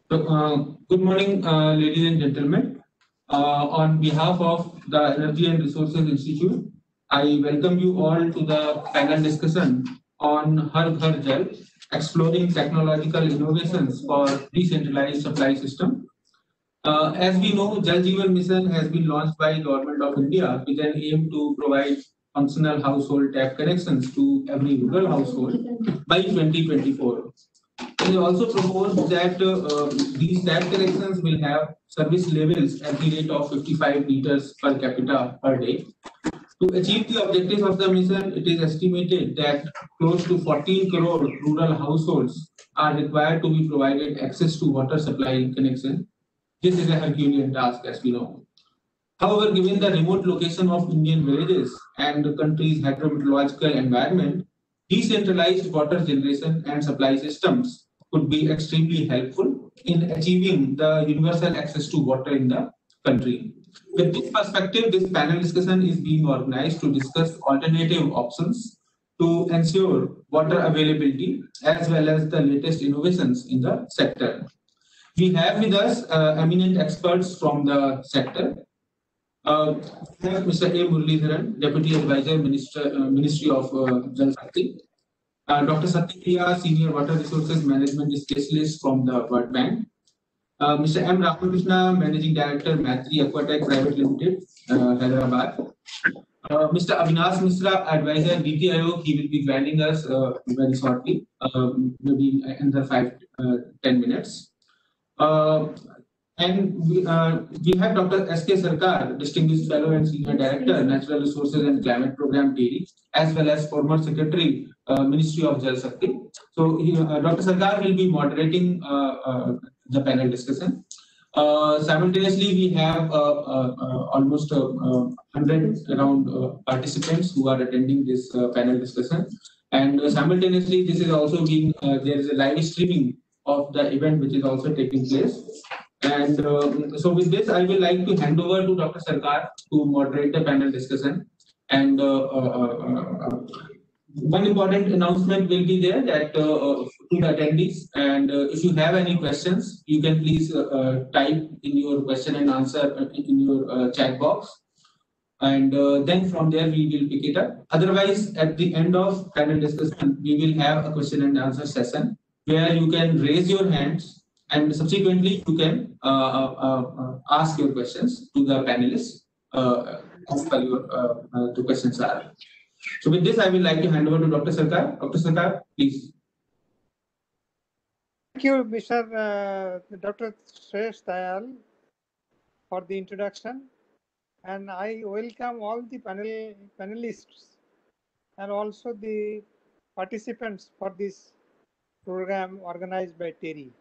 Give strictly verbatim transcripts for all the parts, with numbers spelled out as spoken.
So, uh, good morning, uh, ladies and gentlemen. Uh, on behalf of the Energy and Resources Institute, I welcome you all to the panel discussion on Har Ghar Jal, exploring technological innovations for decentralized supply system. Uh, as we know, Jal Jeevan Mission has been launched by Government of India with an aim to provide functional household tap connections to every rural household by twenty twenty-four. They also propose that uh, uh, these tap connections will have service levels at the rate of fifty-five liters per capita per day. To achieve the objectives of the mission, it is estimated that close to fourteen crore rural households are required to be provided access to water supply connection. This is a Herculean task, as we know. However, given the remote location of Indian villages and the country's hydrometeorological environment, decentralized water generation and supply systems could be extremely helpful in achieving the universal access to water in the country. With this perspective, this panel discussion is being organized to discuss alternative options to ensure water availability as well as the latest innovations in the sector. We have with us uh, eminent experts from the sector. Uh, we have Mister A. Muralidharan, Deputy Advisor, Minister, uh, Ministry of uh, Jal Shakti. Uh, Doctor Satyapriya, Senior Water Resources Management Specialist from the World Bank. Uh, Mister M. Ramakrishna, Managing Director, Matri Aquatech Private Limited, uh, Hyderabad. Uh, Mister Avinash Misra, Advisor, Niti Aayog, he will be joining us uh, very shortly, uh, maybe in the five, uh, ten minutes. Uh, and we, uh, we have Doctor S K Sarkar, Distinguished Fellow and Senior Director, Natural Resources and Climate Program, T D, as well as former Secretary, uh, Ministry of Jal Shakti. So, he, uh, Doctor Sarkar will be moderating uh, uh, the panel discussion. Uh, simultaneously, we have uh, uh, uh, almost uh, uh, one hundred around uh, participants who are attending this uh, panel discussion. And uh, simultaneously, this is also being, uh, there is a live streaming of the event which is also taking place. And um, so with this, I will like to hand over to Doctor Sarkar to moderate the panel discussion. And uh, uh, uh, uh, one important announcement will be there that uh, uh, to the attendees, and uh, if you have any questions, you can please uh, uh, type in your question and answer uh, in your uh, chat box, and uh, then from there we will pick it up. Otherwise, at the end of panel discussion, we will have a question and answer session where you can raise your hands, and subsequently you can uh, uh, uh, ask your questions to the panelists uh, as per your uh, uh, the questions are. So with this, I will like to hand over to Doctor Sarkar. Doctor Sarkar, please. Thank you, Mister Uh, Doctor Shresh Dayal, for the introduction, and I welcome all the panel panelists and also the participants for this program organized by TERI.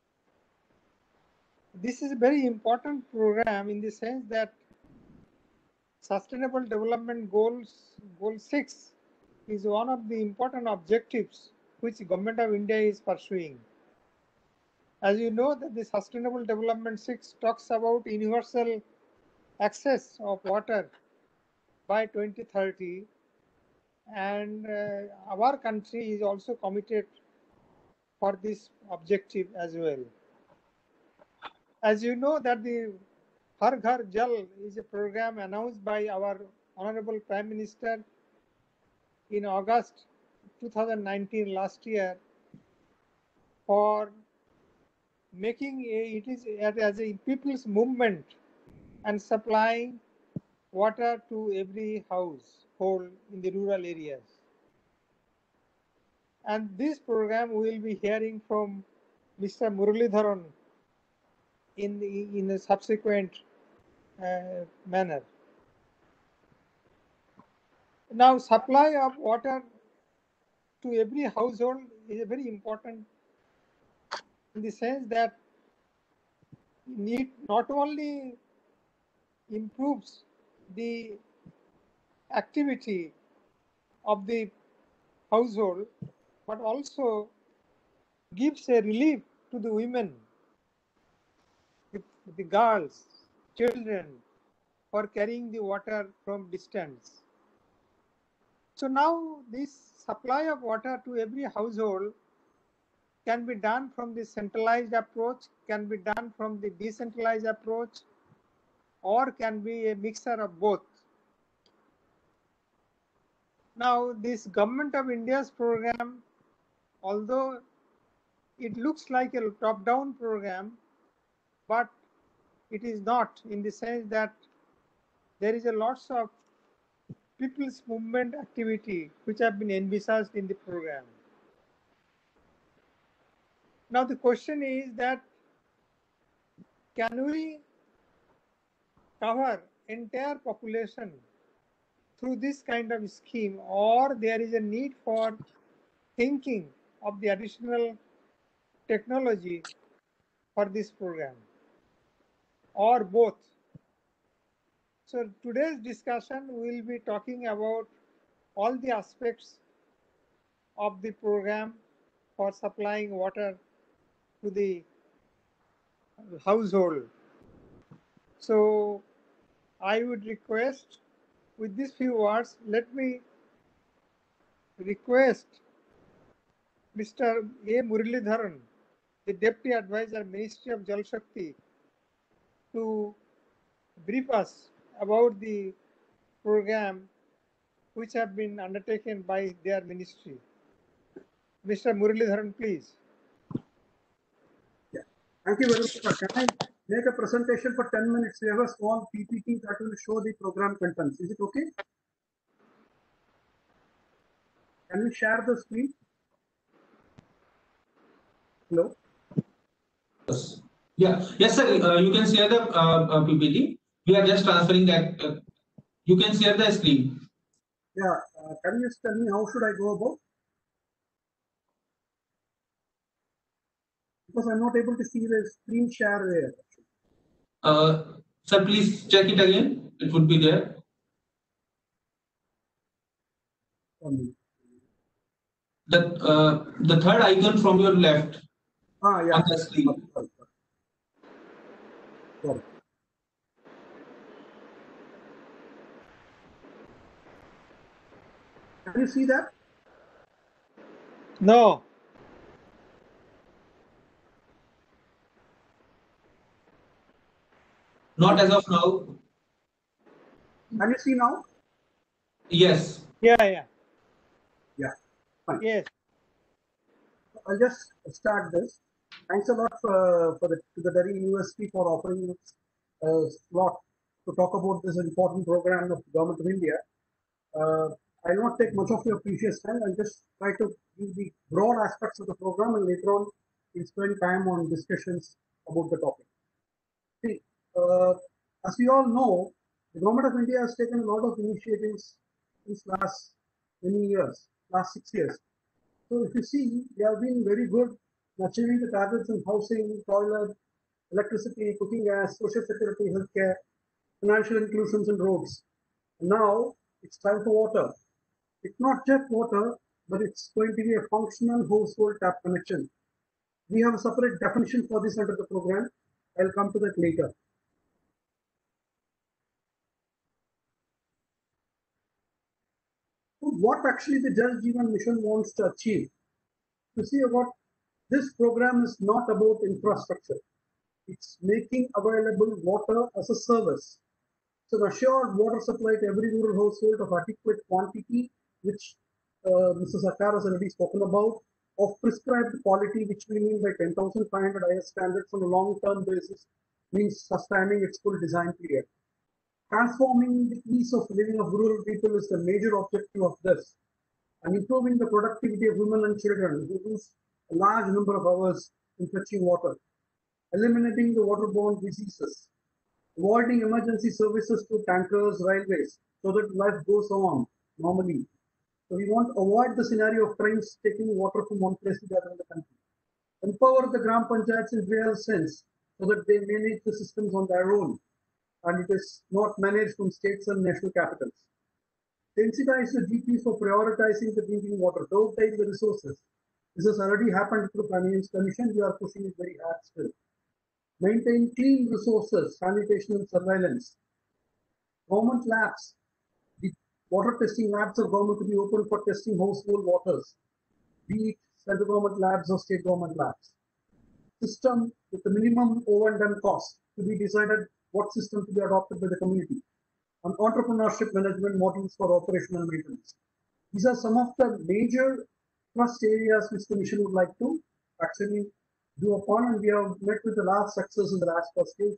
This is a very important program in the sense that Sustainable Development Goals, Goal six, is one of the important objectives which the Government of India is pursuing. As you know, that the Sustainable Development six talks about universal access of water by twenty thirty, and uh, our country is also committed for this objective as well. As you know, that the Har Ghar Jal is a program announced by our Honorable Prime Minister in August two thousand nineteen, last year, for making a, it is as a people's movement and supplying water to every household in the rural areas. And this program we will be hearing from Mister Muralidharan in the, in a subsequent uh, manner. Now, supply of water to every household is very important in the sense that need not only improves the activity of the household, but also gives a relief to the women, the, the girls, children, for carrying the water from distance. So now this supply of water to every household can be done from the centralized approach, can be done from the decentralized approach, or can be a mixture of both. Now, this Government of India's program, although it looks like a top-down program, but it is not, in the sense that there is a lots of people's movement activity which have been envisaged in the program. Now the question is that, can we cover entire population through this kind of scheme, or there is a need for thinking of the additional technology for this program, or both? So today's discussion will be talking about all the aspects of the program for supplying water to the household. So I would request, with these few words, let me request Mister A. Muralidharan, the Deputy Advisor, Ministry of Jal Shakti, to brief us about the program which have been undertaken by their ministry. Mister Muralidharan, please. Yeah. Thank you very much. Can I make a presentation for ten minutes? We have a small P P T that will show the program contents. Is it okay? Can we share the screen? Hello? Yes. Yeah. Yes, sir. Uh, you can share the uh, uh, P P T. We are just transferring that. Uh, you can share the screen. Yeah. Uh, can you just tell me how should I go about? Because I'm not able to see the screen share there. Uh, sir, please check it again. It would be there. Only. The uh, the third icon from your left Ah, yeah. on the screen. Sorry, sorry. Sorry. Can you see that? No. Not as of now. Can you see now? Yes. Yeah, yeah. Yeah. Fine. Yes. I'll just start this. Thanks a lot for, for the, to the Delhi University for offering this uh, slot to talk about this important program of the Government of India. Uh, I'll not take much of your precious time. I'll just try to give the broad aspects of the program, and later on we'll spend time on discussions about the topic. See, uh, as we all know, the Government of India has taken a lot of initiatives these last many years, last six years. So if you see, they have been very good in achieving the targets in housing, toilet, electricity, cooking gas, social security, healthcare, financial inclusions and roads. Now it's time for water. It's not just water, but it's going to be a functional household tap connection. We have a separate definition for this under the program. I'll come to that later. So what actually the Jal Jeevan Mission wants to achieve? To see what this program is not about infrastructure. It's making available water as a service. So an assured water supply to every rural household of adequate quantity, which uh, Mister Sarkar has already spoken about, of prescribed quality, which we mean by ten thousand five hundred I S standards on a long-term basis, means sustaining its full design period. Transforming the ease of living of rural people is the major objective of this, and improving the productivity of women and children who use a large number of hours in fetching water, eliminating the waterborne diseases, avoiding emergency services to tankers, railways, so that life goes on normally. So we want to avoid the scenario of trains taking water from one place to the other in the country. Empower the Gram Panchayats in real sense, so that they manage the systems on their own, and it is not managed from states and national capitals. Sensitize the G Ps for prioritizing the drinking water, don't take the resources. This has already happened through Finance Commission. We are pushing it very hard still. Maintain clean resources, sanitation and surveillance. Government labs, the water testing labs of government to be open for testing household waters, be it central government labs or state government labs. System with the minimum O and M cost to be decided what system to be adopted by the community. And entrepreneurship management models for operational maintenance. These are some of the major thrust areas which the mission would like to actually do upon, and we have met with the last success in the last first stage.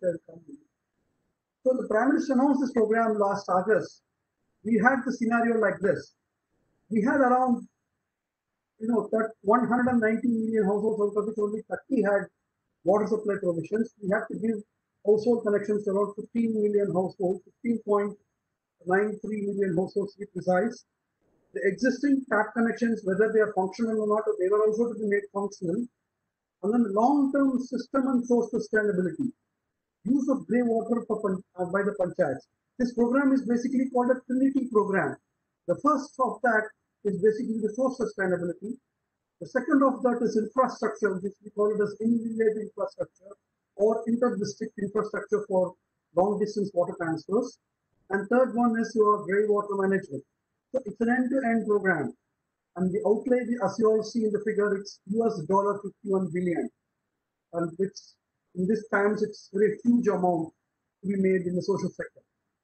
So the Prime Minister announced this program last August. We had the scenario like this. We had around, you know, that one hundred ninety million households, out of which only thirty had water supply provisions. We have to give household connections to around fifteen million households, fifteen point nine three million households to be precise. The existing tap connections, whether they are functional or not, they were also to be made functional. And then long-term system and source sustainability. Use of grey water for, uh, by the panchayats. This program is basically called a Trinity program. The first of that is basically the source sustainability. The second of that is infrastructure, which we call it as in-village infrastructure or inter-district infrastructure for long-distance water transfers. And third one is your grey water management. So it's an end-to-end program. And the outlay, as you all see in the figure, it's U S dollar fifty-one billion. And which in this times, it's a very huge amount to be made in the social sector.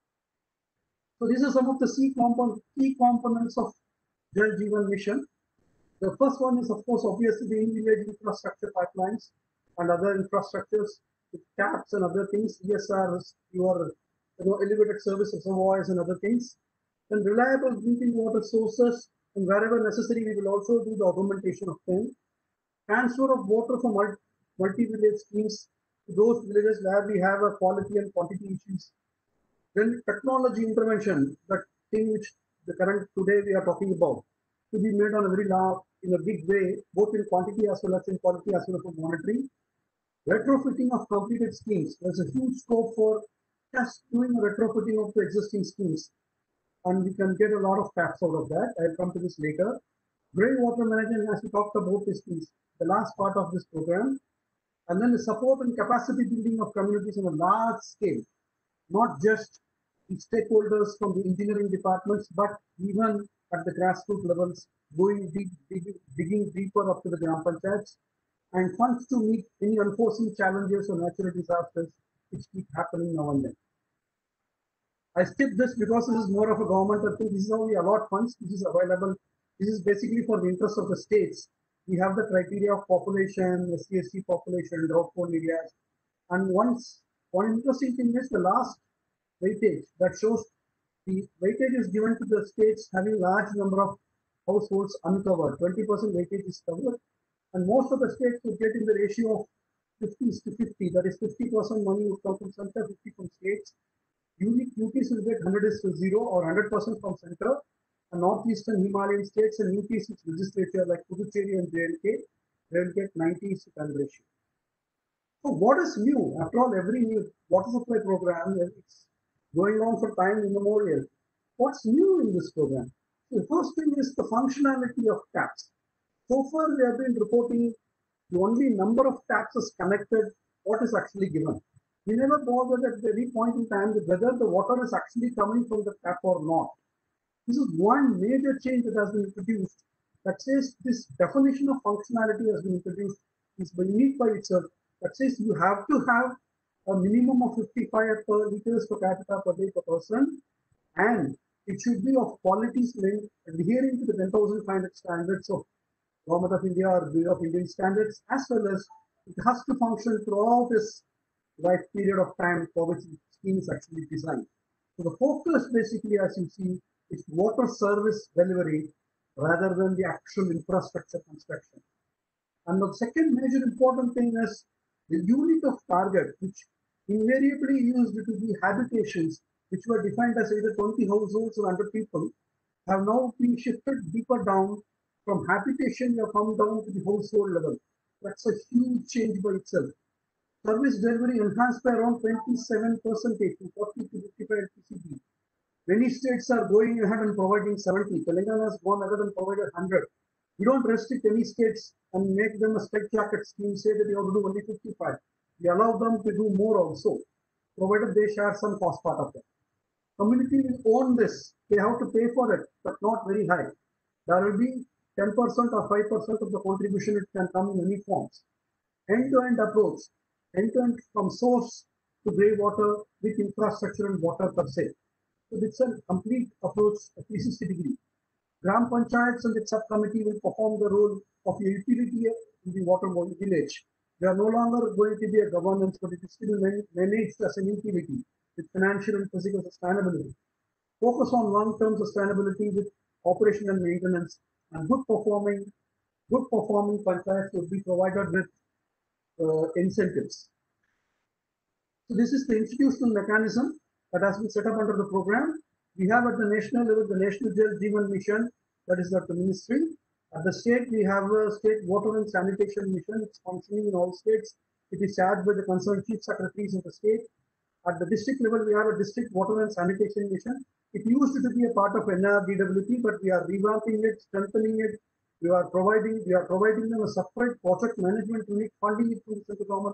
So these are some of the key, component, key components of Jal Jeevan Mission. The first one is, of course, obviously the in-village infrastructure pipelines and other infrastructures with taps and other things, E S Rs, your you know, elevated service reservoirs and other things. Then reliable drinking water sources, and wherever necessary, we will also do the augmentation of them. Transfer of water from multi-village schemes to those villages where we have a quality and quantity issues. Then technology intervention, that thing which the current today we are talking about, to be made on a very large, in a big way, both in quantity as well as in quality as well as for monitoring. Retrofitting of completed schemes. There's a huge scope for just doing a retrofitting of the existing schemes. And we can get a lot of taps out of that. I'll come to this later. Grey water management, as we talked about, is the last part of this program. And then the support and capacity building of communities on a large scale, not just the stakeholders from the engineering departments, but even at the grassroots levels, going deep, digging, digging deeper up to the Gram Panchayats, and funds to meet any unforeseen challenges or natural disasters which keep happening now and then. I skipped this because this is more of a governmental thing. This is how we allot funds. This is available. This is basically for the interest of the states. We have the criteria of population, S C S T population, drought-prone areas. And once, one interesting thing is the last weightage that shows the weightage is given to the states having large number of households uncovered. twenty percent weightage is covered. And most of the states would get in the ratio of fifty to fifty. That is fifty percent money would come from center, fifty from states. Unique U Ts will get one hundred is to zero or one hundred percent from center, and northeastern Himalayan states and U Ts which legislature like Puducherry and J and K, they will get ninety is to ten ratio. So what is new? After all, every new water supply program is going on for time immemorial. What's new in this program? The first thing is the functionality of taps. So far, we have been reporting the only number of taps is connected, what is actually given. We never bothered at every point in time whether the water is actually coming from the tap or not. This is one major change that has been introduced that says this definition of functionality has been introduced is unique by itself. That says you have to have a minimum of fifty-five per liters per capita per day per person, and it should be of quality length adhering to the ten thousand five hundred standards of Government of India or Bureau of Indian Standards, as well as it has to function throughout this life period of time for which the scheme is actually designed. So the focus basically, as you see, is water service delivery rather than the actual infrastructure construction. And the second major important thing is the unit of target, which invariably used to be habitations, which were defined as either twenty households or one hundred people, have now been shifted deeper down. From habitation, you have come down to the household level. That's a huge change by itself. Service delivery enhanced by around twenty-seven percent from forty to fifty-five T C B. Many states are going ahead and providing seventy. Telangana has gone ahead and provided one hundred. We don't restrict any states and make them a straight jacket scheme, say that you have to do only fifty-five. We allow them to do more also, provided they share some cost part of it. Community will own this. They have to pay for it, but not very high. There will be ten percent or five percent of the contribution, it can come in any forms. End-to-end approach, end-to-end from source to grey water with infrastructure and water per se. So it's a complete approach at three sixty degree. Gram Panchayats and its subcommittee will perform the role of a utility in the water village. They are no longer going to be a governance, but it is still managed as an utility with financial and physical sustainability. Focus on long-term sustainability with operation and maintenance, and good performing, good performing panchayats would be provided with uh, incentives. So this is the institutional mechanism that has been set up under the program. We have at the national level the National Jal Jeevan Mission, that is at the ministry. At the state, we have a state water and sanitation mission. It's functioning in all states. It is chaired by the concerned chief secretaries of the state. At the district level, we have a district water and sanitation mission. It used to be a part of N R D W P, but we are revamping it, strengthening it. We are providing, we are providing them a separate project management unit, funding it through the central government.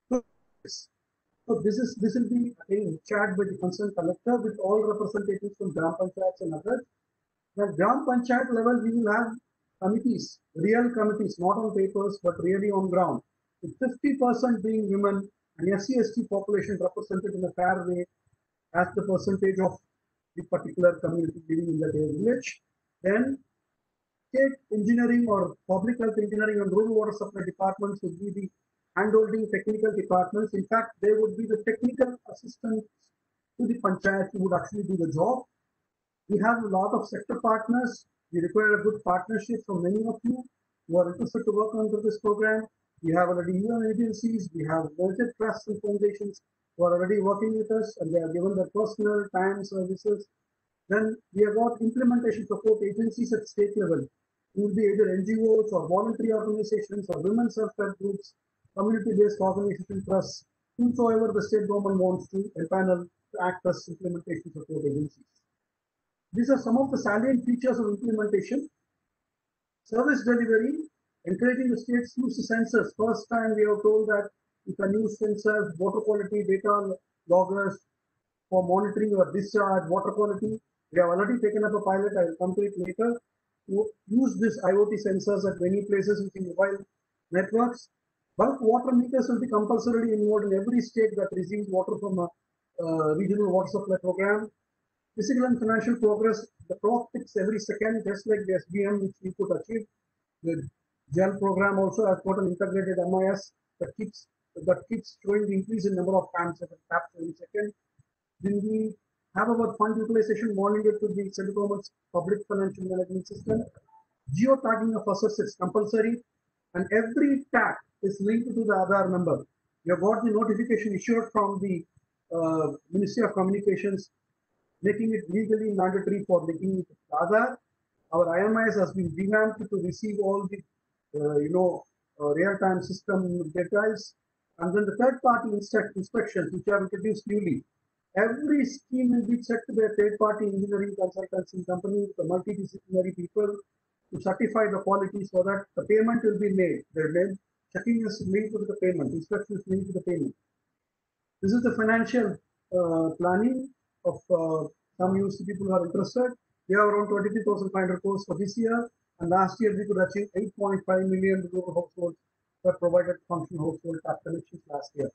So this is this will be again chaired by the concerned collector with all representatives from Gram Panchayats and others. At Gram Panchayat level, we will have committees, real committees, not on papers, but really on ground, with fifty percent being women and S C S T population represented in a fair way as the percentage of the particular community living in the village. Then state engineering or public health engineering and rural water supply departments would be the handholding technical departments. In fact, they would be the technical assistants to the panchayat who would actually do the job. We have a lot of sector partners. We require a good partnership from many of you who are interested to work under this program. We have already U N agencies, we have budget trusts and foundations who are already working with us, and they are given their personal time services. Then we have got implementation support agencies at state level, who will be either N G Os or voluntary organizations or women self-help groups, community-based organization trusts, whomsoever the state government wants to empanel to act as implementation support agencies. These are some of the salient features of implementation. Service delivery, encouraging the states to use the sensors. First time we have told that you can use sensors, water quality data loggers for monitoring your discharge, water quality. We have already taken up a pilot, I will come to it later, to use this I O T sensors at many places using mobile networks. Bulk water meters will be compulsorily involved in every state that receives water from a uh, regional water supply program. Physical and financial progress, the clock ticks every second, just like the S B M which we could achieve. The J A L program also has got an integrated M I S that keeps that keeps showing the increase in number of times that it taps every second. Then we have our fund utilization monitored to the central government's public financial management system. Geo-tagging of assets is compulsory, and every tag is linked to the Aadhaar number. You have got the notification issued from the uh, Ministry of Communications, making it legally mandatory for linking it to Aadhaar. Our I M I S has been revamped to receive all the, uh, you know, uh, real-time system details. And then the third-party inspections, which are introduced newly. Every scheme will be checked by a third-party engineering consultancy company with a multidisciplinary people to certify the quality so that the payment will be made. The checking is linked to the payment, inspection is linked to the payment. This is the financial uh, planning of uh, some university people who are interested. We have around twenty-three thousand five hundred crores for this year, and last year we could achieve eight point five million rural households that provided functional household tap connections last year.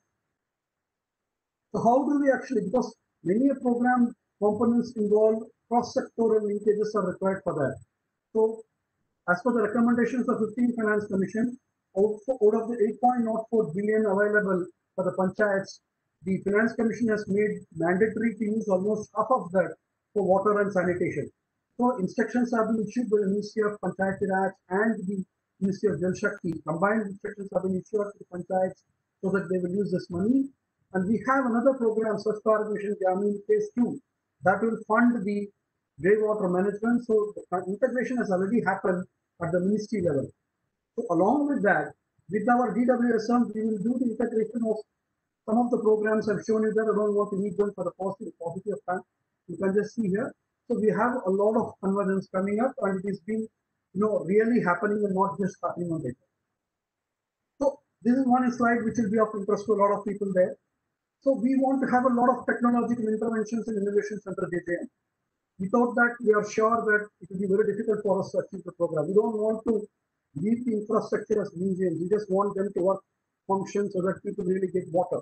So how do we actually, because many program components involve cross-sectoral linkages are required for that. So as per the recommendations of fifteenth Finance Commission, out, out of the eight point zero four billion available for the panchayats, the Finance Commission has made mandatory to use almost half of that for water and sanitation. So instructions have been issued by the Ministry of Panchayat Raj and the Ministry of Jal Shakti. Combined instructions have been issued to the panchayats so that they will use this money. And we have another program, Swachh Bharat Mission Gramin Phase two, that will fund the grey water management. So the integration has already happened at the ministry level. So along with that, with our D W S M, we will do the integration of some of the programs. I've shown you that. I don't want to read them for the positive, positive time. You can just see here. So we have a lot of convergence coming up, and it is being, you know, really happening and not just happening on data. So this is one slide which will be of interest to a lot of people there. So we want to have a lot of technological interventions and innovations under J J M. Without that, we are sure that it will be very difficult for us to achieve the program. We don't want to leave the infrastructure as museums. We just want them to work, function so that people really get water.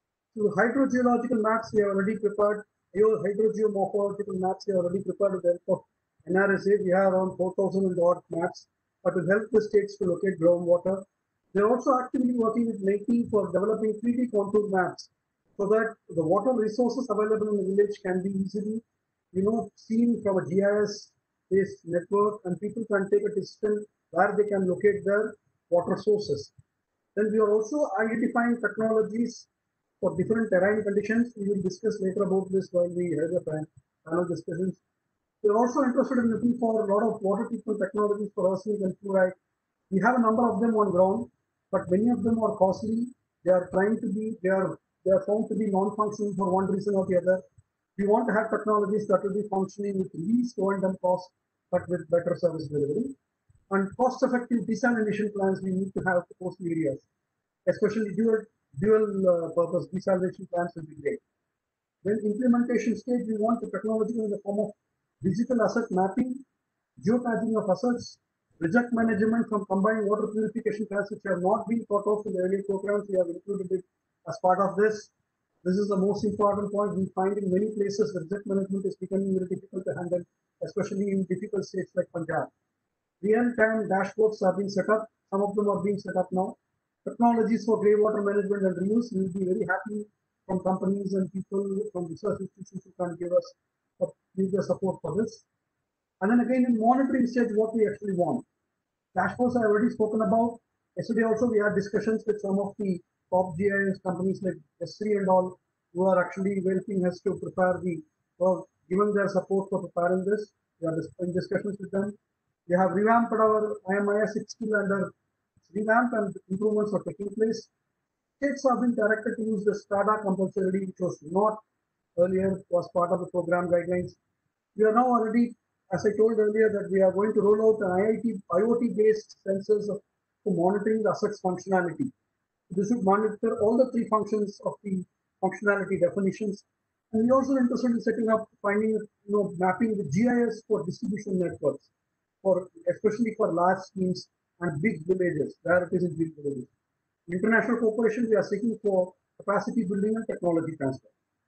So hydrogeological maps we have already prepared. Hydrogeomorphological maps we have already prepared with the help of N R S A. We have around four thousand and odd maps, but to help the states to locate groundwater. They're also actively working with NAICI for developing three D contour maps so that the water resources available in the village can be easily, you know, seen from a G I S-based network, and people can take a decision where they can locate their water sources. Then we are also identifying technologies for different terrain conditions. We will discuss later about this while we have the panel discussions. We are also interested in looking for a lot of water treatment technologies for arsenic and fluoride. We have a number of them on ground, but many of them are costly. They are trying to be, they are, they are found to be non-functional for one reason or the other. We want to have technologies that will be functioning with least O and M cost, but with better service delivery. And cost-effective desalination plants we need to have for coastal areas, especially dual, dual uh, purpose desalination plants will be great. Then implementation stage, we want the technology in the form of digital asset mapping, geotagging of assets, reject management from combined water purification plants, which have not been thought of in the earlier programs. We have included it as part of this. This is the most important point. We find in many places the reject management is becoming very difficult to handle, especially in difficult states like Punjab. Real-time dashboards are being set up. Some of them are being set up now. Technologies for grey water management and reuse. We will be very happy from companies and people from research institutions who can give us give their support for this. And then again, in monitoring stage, what we actually want. Dashboards I have already spoken about. Yesterday also we had discussions with some of the top G I S companies like S three and all, who are actually helping us to prepare the, well, given their support for preparing this. We are in discussions with them. We have revamped our I M I S six skill under revamp and improvements are taking place. States have been directed to use the SCADA compulsorily, which was not earlier, was part of the program guidelines. We are now already, as I told earlier, that we are going to roll out an IoT-based sensors for monitoring the assets functionality. This would monitor all the three functions of the functionality definitions. And we are also interested in setting up, finding, you know, mapping the G I S for distribution networks, for especially for large schemes and big villages, where it is in big villages. International cooperation, we are seeking for capacity building and technology transfer.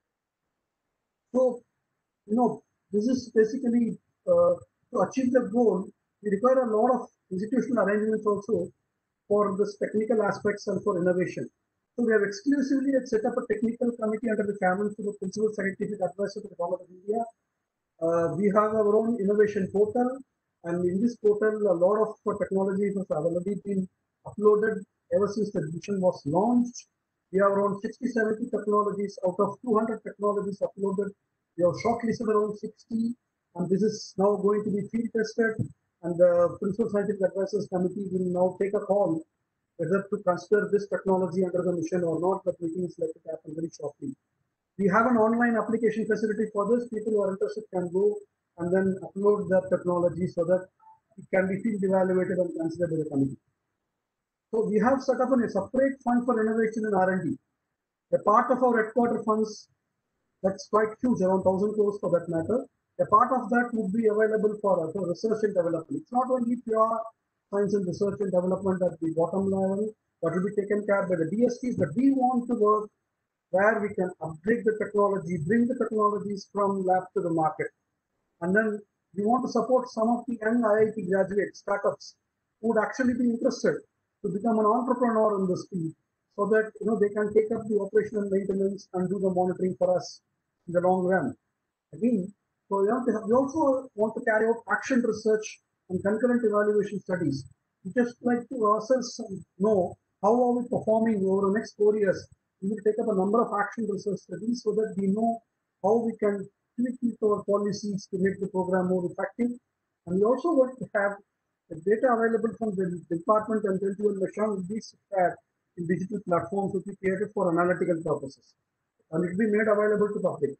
So, you know, this is basically uh, to achieve the goal, we require a lot of institutional arrangements also for this technical aspects and for innovation. So we have exclusively set up a technical committee under the chairmanship of Principal Scientific Advisor to the Government of India. Uh, we have our own innovation portal, and in this portal, a lot of uh, technology has already been uploaded ever since the mission was launched. We have around sixty, seventy technologies out of two hundred technologies uploaded. We have shortlisted around sixty, and this is now going to be field tested. And the Principal Scientific Advisors Committee will now take a call whether to consider this technology under the mission or not. But meeting is likely to happen very shortly. We have an online application facility for this. People who are interested can go and then upload that technology so that it can be field evaluated and considered by the committee. So we have set up a separate fund for innovation and R and D. A part of our headquarter funds, that's quite huge, around one thousand crores for that matter. A part of that would be available for, for research and development. It's not only pure science and research and development at the bottom level, that will be taken care by the D S Ts, but we want to work where we can upgrade the technology, bring the technologies from lab to the market. And then we want to support some of the young I I T graduate startups who would actually be interested to become an entrepreneur in this field, so that, you know, they can take up the operational maintenance and do the monitoring for us in the long run. Again, so we, have to have, we also want to carry out action research and concurrent evaluation studies. We just like to ourselves know how are we performing over the next four years. We will take up a number of action research studies so that we know how we can tweak our policies to make the program more effective. And we also want to have the data available from the department and then to Mission will be shared in digital platforms which we created for analytical purposes. And it will be made available to public.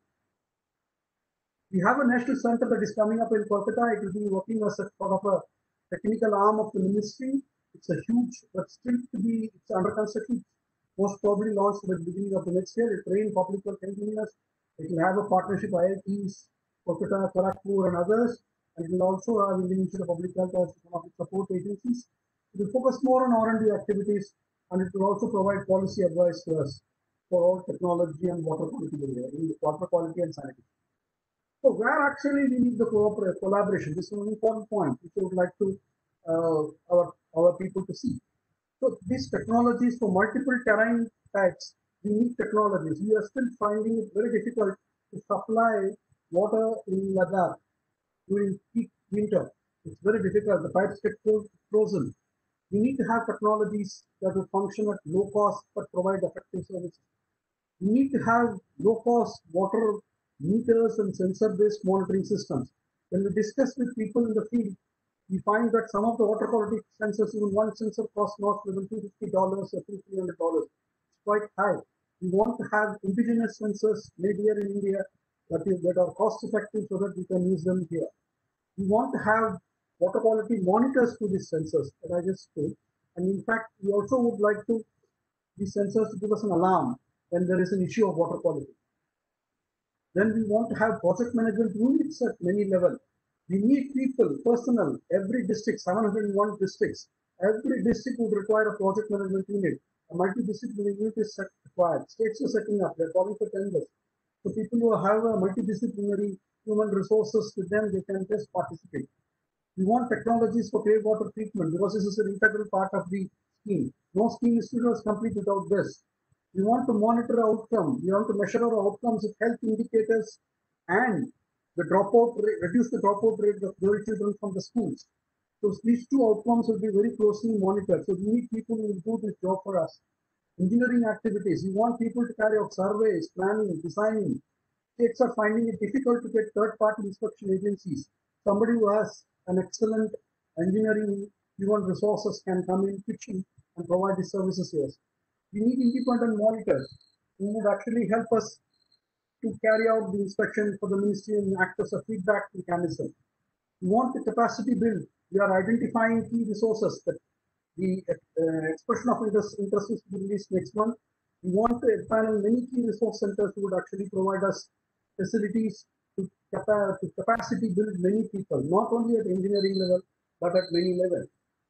We have a national center that is coming up in Kolkata. It will be working as a sort of a technical arm of the ministry. It's a huge, but still to be, it's under construction. Most probably launched at the beginning of the next year. It train public health engineers. It will have a partnership I I Ts, Kolkata, Kharagpur, and others. And it will also have Indian Institute of Public Health as one of its support agencies. It will focus more on R and D activities, and it will also provide policy advice to us for all technology and water quality area, in water quality and sanitation. So where actually we need the cooperation, collaboration, this is an important point which I would like to uh, our, our people to see. So these technologies for multiple terrain types, we need technologies. We are still finding it very difficult to supply water in Ladakh during peak winter. It's very difficult. The pipes get frozen. We need to have technologies that will function at low cost but provide effective services. We need to have low-cost water meters and sensor-based monitoring systems. When we discuss with people in the field, we find that some of the water quality sensors, even one sensor costs not even two hundred fifty dollars or three hundred dollars. It's quite high. We want to have indigenous sensors made here in India that, is, that are cost-effective so that we can use them here. We want to have water quality monitors to these sensors that I just said. And in fact, we also would like to these sensors to give us an alarm when there is an issue of water quality. Then we want to have project management units at many levels. We need people, personnel, every district, seven hundred one districts. Every district would require a project management unit. A multidisciplinary unit is required. States are setting up, they're calling for tenders. So people who have a multidisciplinary human resources with them, they can just participate. We want technologies for grey water treatment because this is an integral part of the scheme. No scheme is complete without this. We want to monitor outcome. We want to measure our outcomes with health indicators and the dropout rate, reduce the dropout rate of girl children from the schools. So these two outcomes will be very closely monitored. So we need people who will do this job for us. Engineering activities. We want people to carry out surveys, planning, designing. States are finding it difficult to get third-party inspection agencies. Somebody who has an excellent engineering human resources can come in, pitch in, and provide the services here. We need independent monitors who would actually help us to carry out the inspection for the ministry and act as a feedback mechanism. We want the capacity build. We are identifying key resources that the uh, expression of interest, interest is to be released next month. We want to panel many key resource centers who would actually provide us facilities to, capa to capacity build many people, not only at engineering level, but at many levels.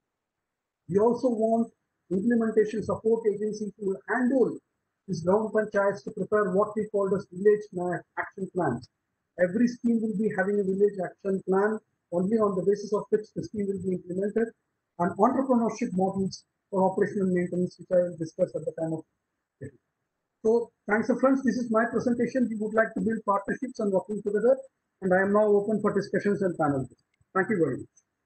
We also want implementation support agencies who will handle these ground panchayats to prepare what we call as village action plans. Every scheme will be having a village action plan, only on the basis of which the scheme will be implemented, and entrepreneurship models for operational maintenance, which I will discuss at the time of it. So, thanks, friends. This is my presentation. We would like to build partnerships and working together, and I am now open for discussions and panels. Thank you very much.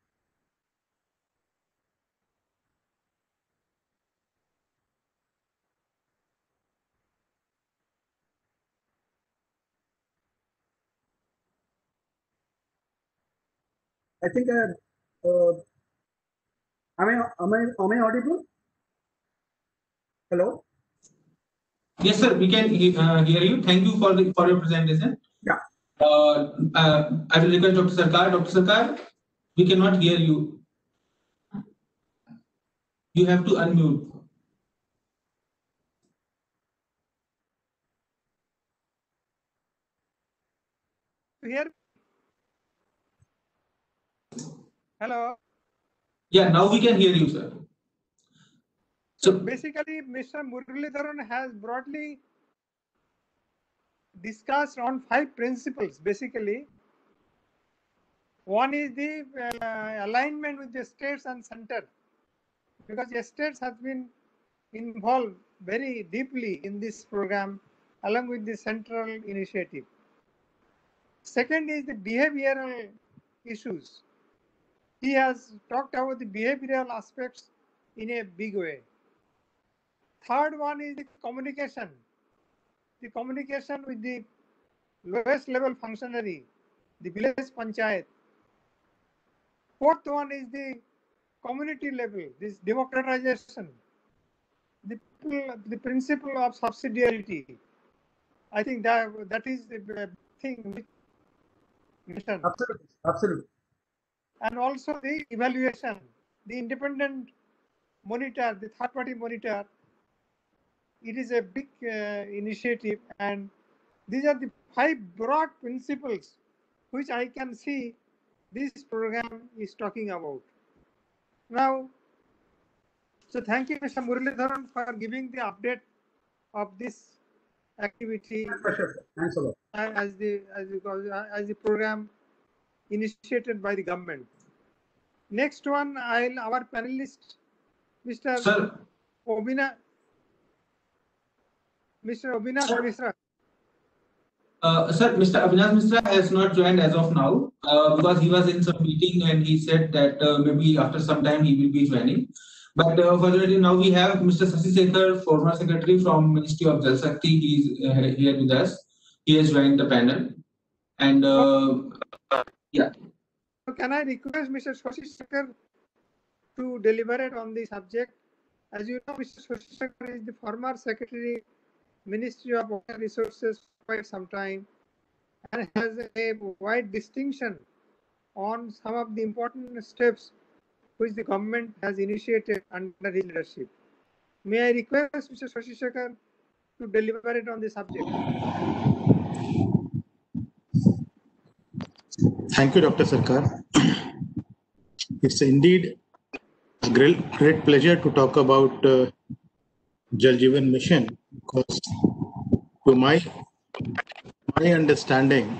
I think I, uh, am I am I am I audible? Hello. Yes, sir. We can uh, hear you. Thank you for the for your presentation. Yeah. Uh, uh, I will request Doctor Sarkar. Doctor Sarkar, we cannot hear you. You have to unmute. Here. Hello. Yeah, now we can hear you, sir. So, so basically, Mister Muralidharan has broadly discussed on five principles. Basically, one is the uh, alignment with the states and center, because the states have been involved very deeply in this program along with the central initiative. Second is the behavioral issues. He has talked about the behavioral aspects in a big way. Third one is the communication. The communication with the lowest level functionary, the village panchayat. Fourth one is the community level, this democratization, the, the principle of subsidiarity. I think that that is the thing. Absolutely, absolutely. And also the evaluation, the independent monitor, the third party monitor. It is a big uh, initiative, and these are the five broad principles which I can see this program is talking about. Now, so thank you, Mister Muralidharan, for giving the update of this activity. My pleasure, sir. Thanks a lot. As the as the, as the program initiated by the government. Next one, I'll our panelist, Mister Sir, Obina, Mister Obinash Misra. uh, sir, Mister Avinash Misra has not joined as of now uh, because he was in some meeting and he said that uh, maybe after some time he will be joining. But uh, fortunately now we have Mister Sasi Sekhar, former secretary from Ministry of Jal Shakti. He is uh, here with us. He has joined the panel. And uh, yeah. So can I request Mister Shashi Sekhar to deliberate on the subject? As you know, Mister Shashi Sekhar is the former secretary, Ministry of Water Resources for quite some time, and has a wide distinction on some of the important steps which the government has initiated under his leadership. May I request Mister Shashi Sekhar to deliberate on the subject? Thank you, Doctor Sarkar. It's indeed a great, great pleasure to talk about uh, Jal Jeevan Mission, because to my, my understanding,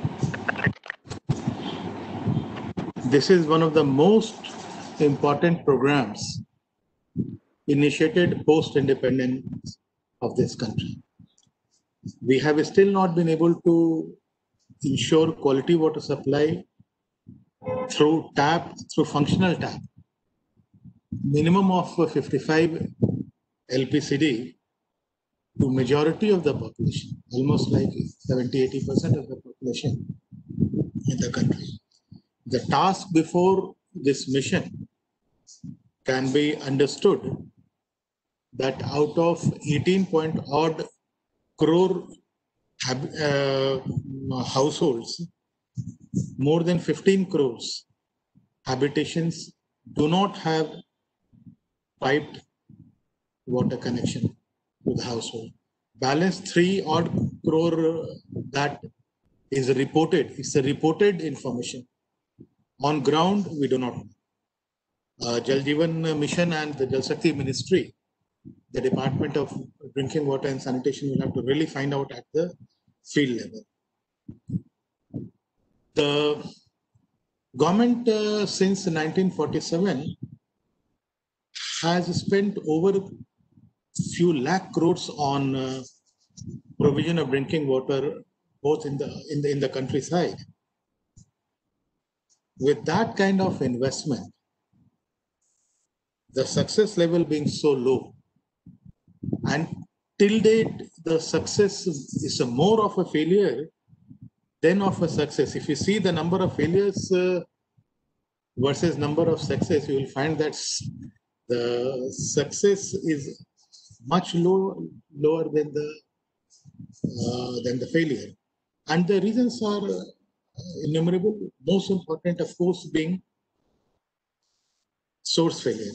this is one of the most important programs initiated post-independence of this country. We have still not been able to ensure quality water supply through tap, through functional tap. Minimum of fifty-five L P C D to majority of the population, almost like seventy to eighty percent of the population in the country. The task before this mission can be understood that out of eighteen point odd crore uh, households, more than fifteen crores habitations do not have piped water connection to the household. Balance three odd crore that is reported. It's a reported information. On ground, we do not know. Uh, Jal Jeevan Mission and the Jal Shakti Ministry, the Department of Drinking Water and Sanitation, will have to really find out at the field level. The government uh, since nineteen forty-seven has spent over few lakh crores on uh, provision of drinking water, both in the in the in the countryside. With that kind of investment, the success level being so low, and till date the success is a more of a failure than of a success. If you see the number of failures uh, versus number of success, you will find that the success is much lower lower than the uh, than the failure, and the reasons are uh, innumerable. Most important, of course, being source failure.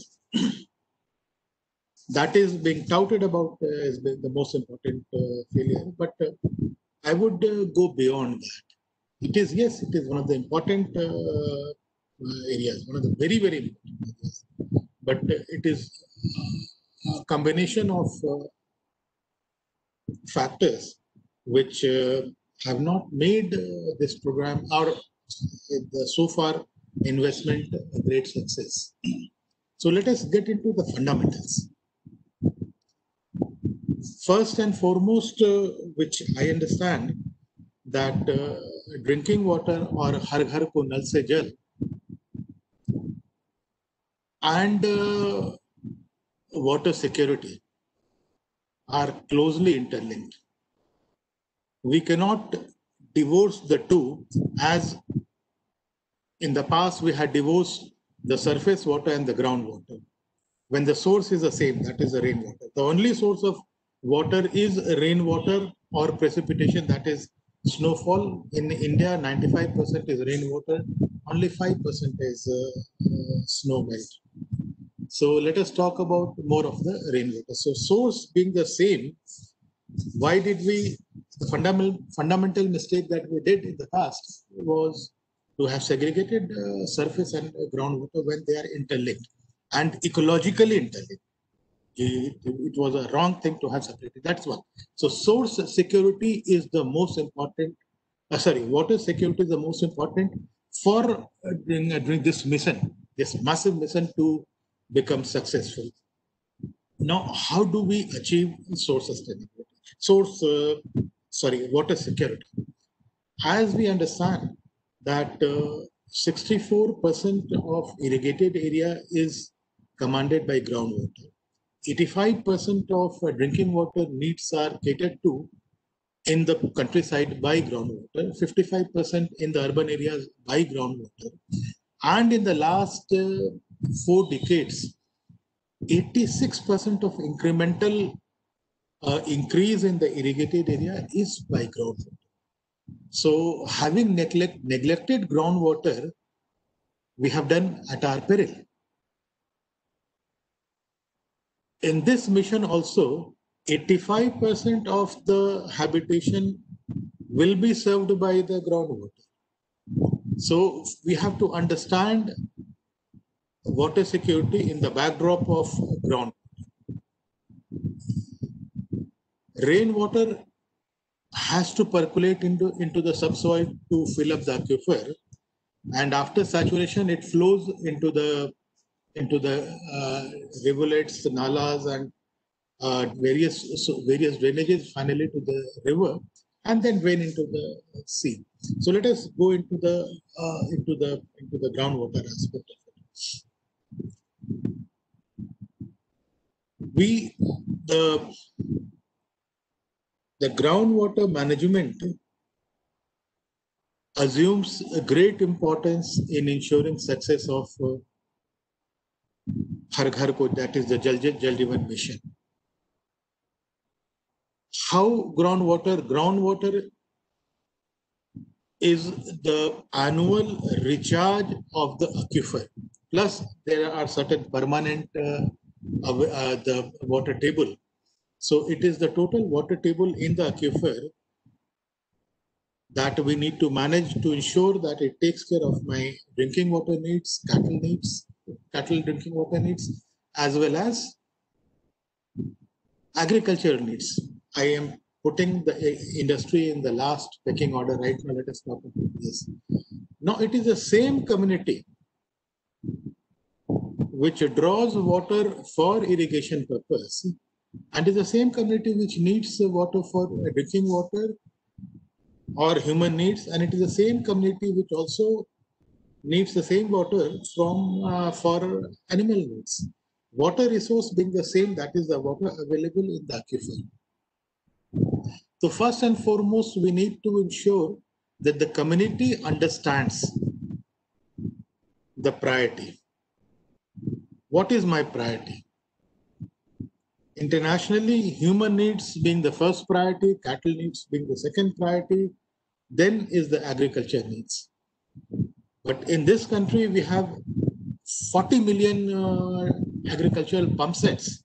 That is being touted about uh, as being the most important uh, failure, but uh, I would uh, go beyond that. It is, yes, it is one of the important uh, uh, areas, one of the very, very important areas, but uh, it is a combination of uh, factors which uh, have not made uh, this program or uh, the so far investment a great success. So let us get into the fundamentals. First and foremost, uh, which I understand, that uh, drinking water or har ghar ko nal se jal and uh, water security are closely interlinked. We cannot divorce the two, as in the past we had divorced the surface water and the groundwater. When the source is the same, that is the rainwater. The only source of water is rainwater or precipitation, that is snowfall. In India, ninety-five percent is rainwater, only five percent is uh, uh, snow melt. So let us talk about more of the rainwater. So source being the same, why did we, the fundamental, fundamental mistake that we did in the past was to have segregated uh, surface and uh, groundwater when they are interlinked and ecologically interlinked. It, it was a wrong thing to have separated. That's one. So source security is the most important. Uh, sorry, water security is the most important for uh, doing, uh, doing this mission, this massive mission to become successful. Now, how do we achieve source sustainability? Source, uh, sorry, water security. As we understand that sixty-four percent uh, of irrigated area is commanded by groundwater. eighty-five percent of uh, drinking water needs are catered to in the countryside by groundwater, fifty-five percent in the urban areas by groundwater. And in the last uh, four decades, eighty-six percent of incremental uh, increase in the irrigated area is by groundwater. So having neglect, neglected groundwater, we have done at our peril. In this mission also, eighty-five percent of the habitation will be served by the groundwater. So we have to understand water security in the backdrop of groundwater. Rainwater has to percolate into, into the subsoil to fill up the aquifer, and after saturation it flows into the into the uh, rivulets, the nalas, and uh, various so various drainages, finally to the river, and then drain into the sea. So let us go into the uh, into the into the groundwater aspect of it. We the the groundwater management assumes a great importance in ensuring success of uh, Har Ghar Ko, that is the Jal Jal Jeevan mission. How groundwater? Groundwater is the annual recharge of the aquifer. Plus, there are certain permanent uh, uh, the water table. So it is the total water table in the aquifer that we need to manage to ensure that it takes care of my drinking water needs, cattle needs, cattle drinking water needs, as well as agricultural needs. I am putting the industry in the last pecking order right now. Let us talk about this. Now, it is the same community which draws water for irrigation purpose, and is the same community which needs water for drinking water or human needs, and it is the same community which also needs the same water from uh, for animal needs. Water resource being the same, that is the water available in the aquifer. So first and foremost, we need to ensure that the community understands the priority. What is my priority? Internationally, human needs being the first priority, cattle needs being the second priority, then is the agriculture needs. But in this country, we have forty million uh, agricultural pump sets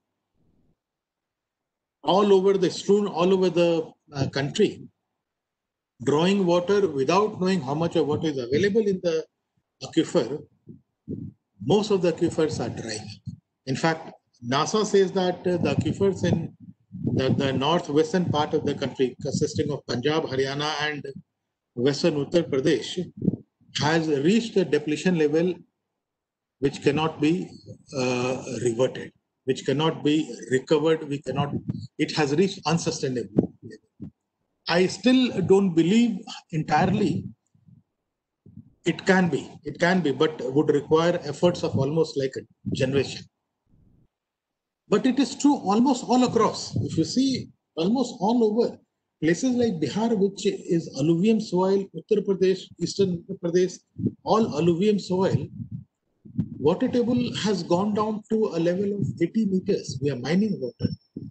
all over the strewn all over the uh, country, drawing water without knowing how much of water is available in the aquifer. Most of the aquifers are dry. In fact, NASA says that uh, the aquifers in the, the northwestern part of the country, consisting of Punjab, Haryana, and western Uttar Pradesh, has reached a depletion level which cannot be uh, reverted, which cannot be recovered. We cannot, it has reached unsustainable level. I still don't believe entirely it can be, it can be, but would require efforts of almost like a generation. But it is true almost all across. If you see, almost all over, places like Bihar, which is alluvium soil, Uttar Pradesh, Eastern Uttar Pradesh, all alluvium soil, water table has gone down to a level of eighty meters. We are mining water.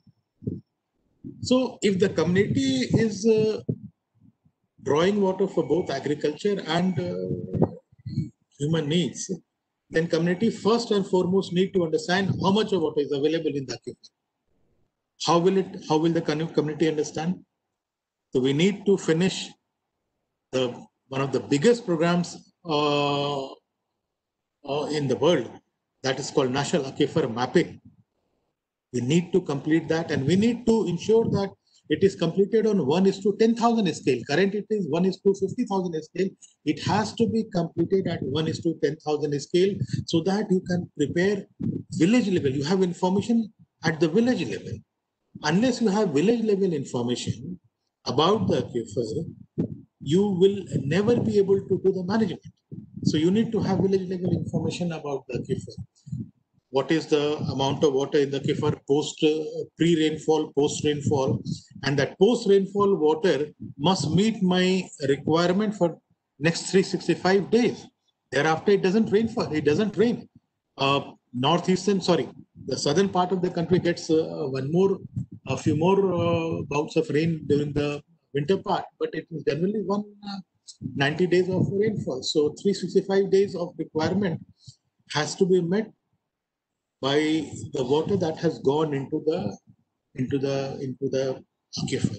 So if the community is uh, drawing water for both agriculture and uh, human needs, then community first and foremost need to understand how much of water is available in the aquifer. How will it? How will the community understand? So we need to finish the one of the biggest programs uh, uh, in the world. That is called National Aquifer Mapping. We need to complete that, and we need to ensure that it is completed on one is to ten thousand scale. Currently, it is one is to fifty thousand scale. It has to be completed at one is to ten thousand scale so that you can prepare village level. You have information at the village level. Unless you have village level information about the aquifer, you will never be able to do the management. So you need to have village level information about the aquifer. What is the amount of water in the aquifer post uh, pre-rainfall, post-rainfall, and that post-rainfall water must meet my requirement for next three hundred sixty-five days. Thereafter, it doesn't rain for it doesn't rain. Uh, northeastern, sorry, the southern part of the country gets uh, one more, a few more uh, bouts of rain during the winter part, but it is generally one uh, ninety days of rainfall. So three hundred sixty-five days of requirement has to be met by the water that has gone into the into the into the aquifer.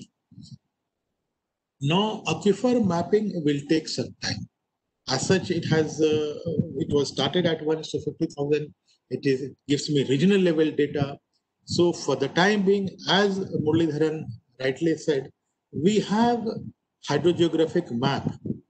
Now, aquifer mapping will take some time. As such, it has uh, it was started at one to fifty thousand. It is it gives me regional level data. So for the time being, as Muralidharan rightly said, we have hydrogeographic map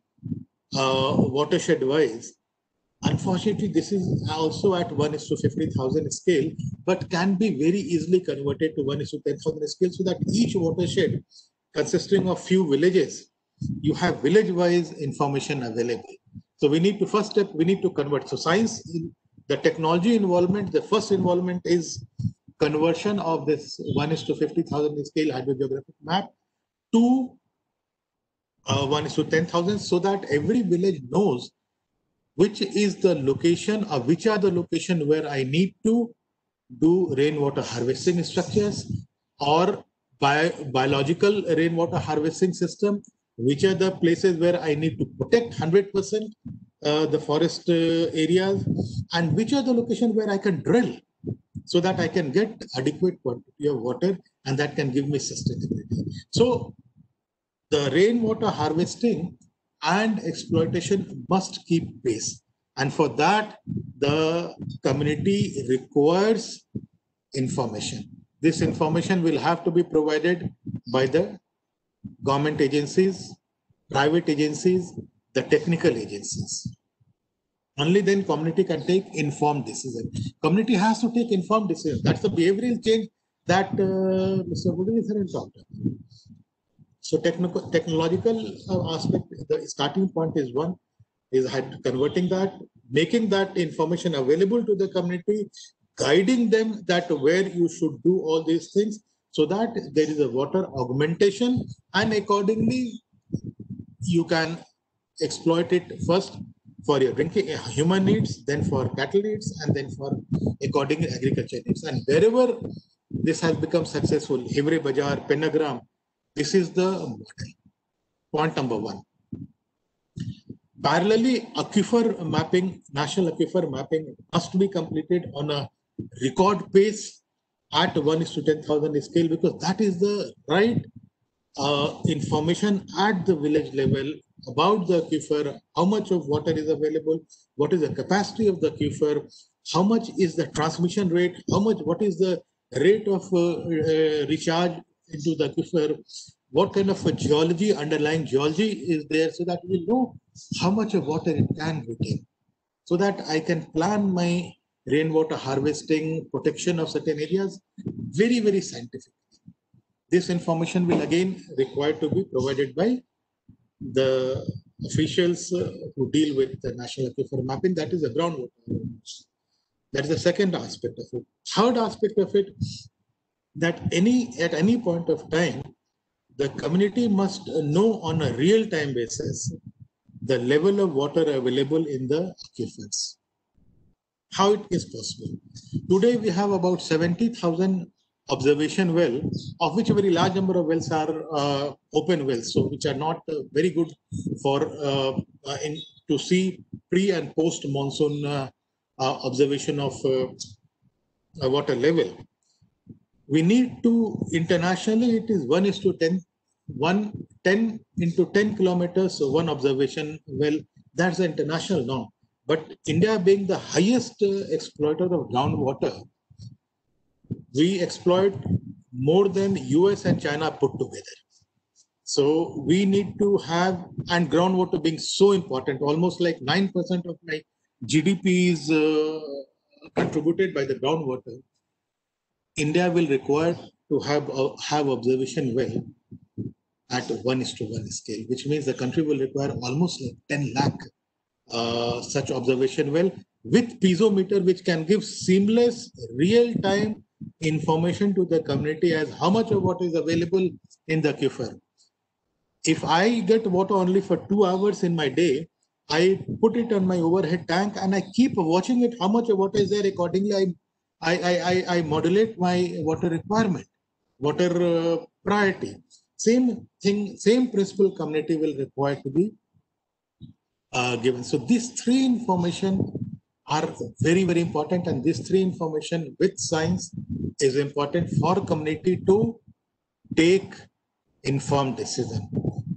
uh, watershed wise. Unfortunately, this is also at one is to fifty thousand scale, but can be very easily converted to one is to ten thousand scale, so that each watershed consisting of few villages, you have village-wise information available. So we need to, first step, we need to convert. So science, the technology involvement, the first involvement is conversion of this one is to fifty thousand scale hydrogeographic map to uh, one is to ten thousand, so that every village knows which is the location or which are the location where I need to do rainwater harvesting structures or bio, biological rainwater harvesting system, which are the places where I need to protect one hundred percent uh, the forest uh, areas, and which are the locations where I can drill so that I can get adequate quantity of water and that can give me sustainability. So the rainwater harvesting and exploitation must keep pace. And for that, the community requires information. This information will have to be provided by the government agencies, private agencies, the technical agencies. Only then community can take informed decision. Community has to take informed decision. That's the behavioral change that uh, Mister Muralidharan talked about. So technical, technological uh, aspect, the starting point is one, is converting that, making that information available to the community, guiding them that where you should do all these things, so that there is a water augmentation, and accordingly you can exploit it first for your drinking human needs, then for cattle needs, and then for accordingly agriculture needs. And wherever this has become successful, Hivre Bazaar, Penagram, this is the model. Point number one. Parallelly, aquifer mapping, national aquifer mapping must be completed on a record pace at one is to ten thousand scale, because that is the right uh, information at the village level about the aquifer, how much of water is available, what is the capacity of the aquifer, how much is the transmission rate, how much, what is the rate of uh, uh, recharge into the aquifer, what kind of a geology, underlying geology is there, so that we know how much of water it can retain, so that I can plan my rainwater harvesting, protection of certain areas very, very scientifically. This information will again require to be provided by the officials uh, who deal with the national aquifer mapping, that is the groundwater. That is the second aspect of it. Third aspect of it, that any at any point of time, the community must know on a real-time basis the level of water available in the aquifers. How it is possible? Today we have about seventy thousand observation wells, of which a very large number of wells are uh, open wells, so which are not uh, very good for uh, uh, in, to see pre and post monsoon uh, uh, observation of uh, uh, water level. We need to, internationally it is one is to ten, one, ten into ten kilometers, so one observation well That's the international norm. But India being the highest uh, exploiter of groundwater, we exploit more than U S and China put together. So we need to have, and groundwater being so important, almost like nine percent of my G D P is uh, contributed by the groundwater. India will require to have uh, have observation well at one is to one scale, which means the country will require almost like ten lakh uh, such observation well with piezometer, which can give seamless real-time information to the community as how much of what is available in the aquifer. If I get water only for two hours in my day, I put it on my overhead tank and I keep watching it, how much water is there. Accordingly, I, I, I, I modulate my water requirement, water uh, priority. Same thing, same principle community will require to be uh, given. So these three information are very, very important, and these three information with science is important for community to take informed decision.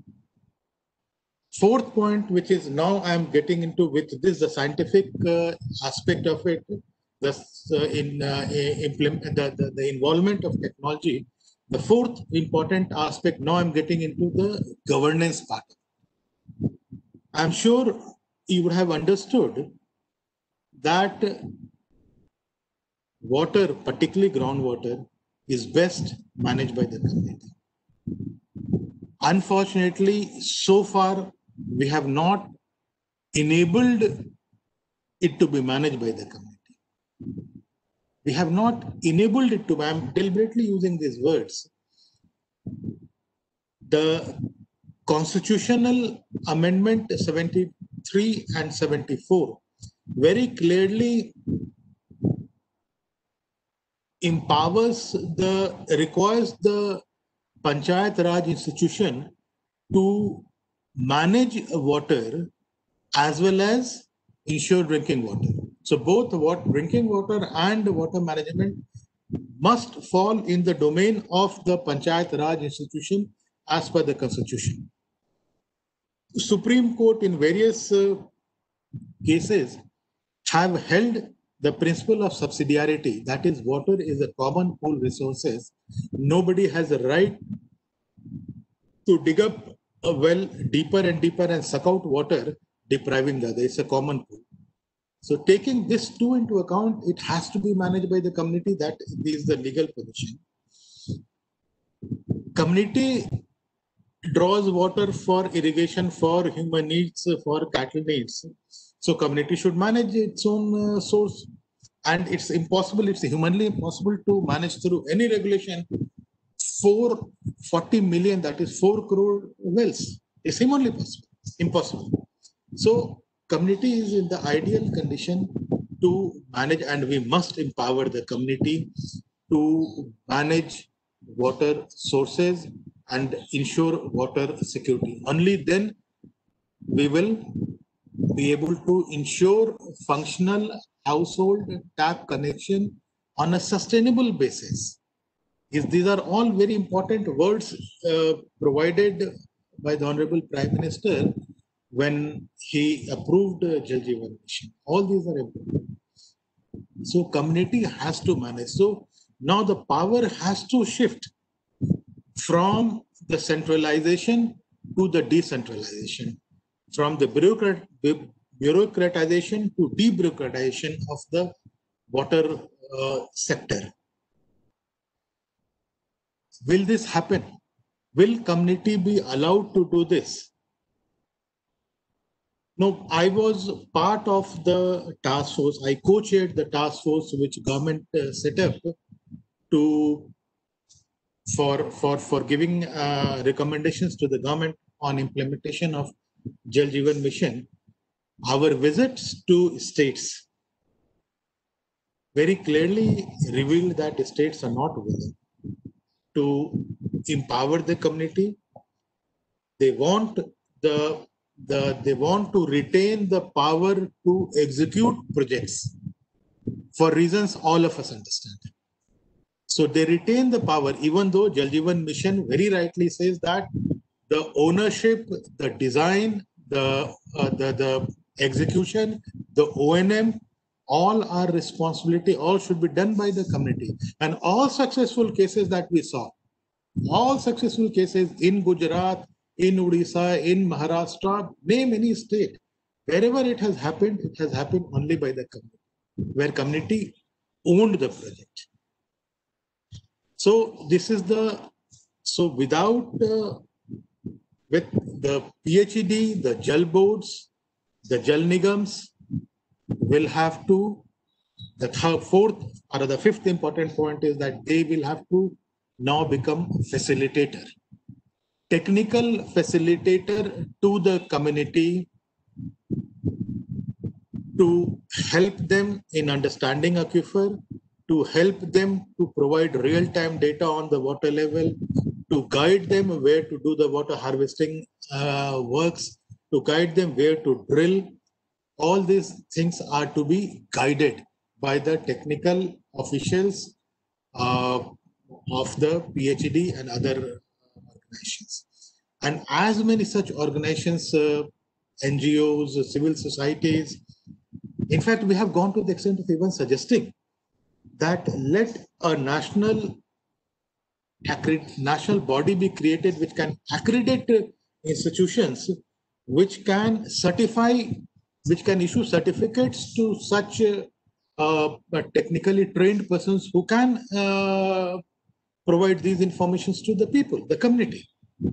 Fourth point, which is now I'm getting into with this, the scientific uh, aspect of it, the, uh, in uh, implement the, the, the involvement of technology. The fourth important aspect, now I'm getting into the governance part. I'm sure you would have understood that water, particularly groundwater, is best managed by the community. Unfortunately, so far, we have not enabled it to be managed by the community. We have not enabled it to, I'm deliberately using these words. The constitutional amendment seventy-three and seventy-four very clearly empowers the, requires the Panchayat Raj institution to manage water as well as ensure drinking water. So both what drinking water and water management must fall in the domain of the Panchayat Raj institution as per the constitution. Supreme Court in various uh, cases have held the principle of subsidiarity, that is, water is a common pool resources. Nobody has a right to dig up a well deeper and deeper and suck out water, depriving the other. It's a common pool. So taking this two into account, it has to be managed by the community. That is the legal position. Community draws water for irrigation, for human needs, for cattle needs. So community should manage its own uh, source, and it's impossible, it's humanly impossible to manage through any regulation four hundred forty million, that is four crore wells. It's humanly possible, impossible. So community is in the ideal condition to manage, and we must empower the community to manage water sources and ensure water security. Only then we will be able to ensure functional household tap connection on a sustainable basis. Is these are all very important words uh, provided by the Honorable Prime Minister when he approved uh, Jal Jeevan Mission. All these are important. So community has to manage. So now the power has to shift from the centralization to the decentralization, from the bureaucrat, bureaucratization to debureaucratization of the water uh, sector. Will this happen? Will community be allowed to do this? No, I was part of the task force. I co-chaired the task force which government uh, set up to for for for giving uh, recommendations to the government on implementation of Jal Jeevan Mission. Our visits to states very clearly revealed that states are not willing to empower the community. They want the the they want to retain the power to execute projects for reasons all of us understand. So they retain the power, even though Jal Jeevan Mission very rightly says that the ownership, the design, the, uh, the, the execution, the O N M, all are responsibility, all should be done by the community. And all successful cases that we saw, all successful cases in Gujarat, in Odisha, in Maharashtra, name any state, wherever it has happened, it has happened only by the community, where community owned the project. So this is the, so without, uh, with the P H E D, the Jal boards, the Jal Nigams will have to, the third, fourth or the fifth important point is that they will have to now become facilitator, technical facilitator to the community to help them in understanding aquifer, to help them to provide real-time data on the water level, to guide them where to do the water harvesting uh, works, to guide them where to drill. All these things are to be guided by the technical officials uh, of the P H E D and other organizations. And as many such organizations, uh, N G Os, civil societies, in fact, we have gone to the extent of even suggesting that let a national national body be created which can accredit institutions, which can certify, which can issue certificates to such uh, uh, technically trained persons who can uh, provide these informations to the people, the community.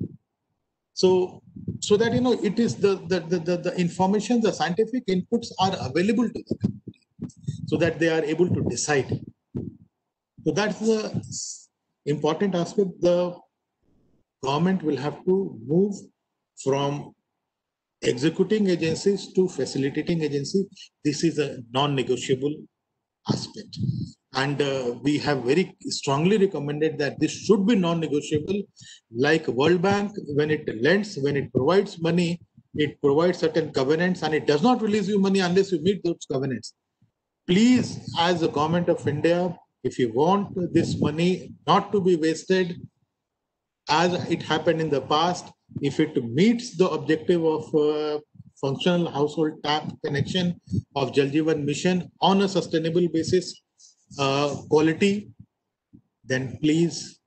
So, so that, you know, it is the, the, the, the, the information, the scientific inputs are available to the community so that they are able to decide. So that's the important aspect. The government will have to move from executing agencies to facilitating agencies. This is a non-negotiable aspect. And uh, we have very strongly recommended that this should be non-negotiable. Like World Bank, when it lends, when it provides money, it provides certain covenants and it does not release you money unless you meet those covenants. Please, as the government of India, if you want this money not to be wasted, as it happened in the past, if it meets the objective of uh, functional household tap connection of Jal Jeevan Mission on a sustainable basis, uh, quality, then please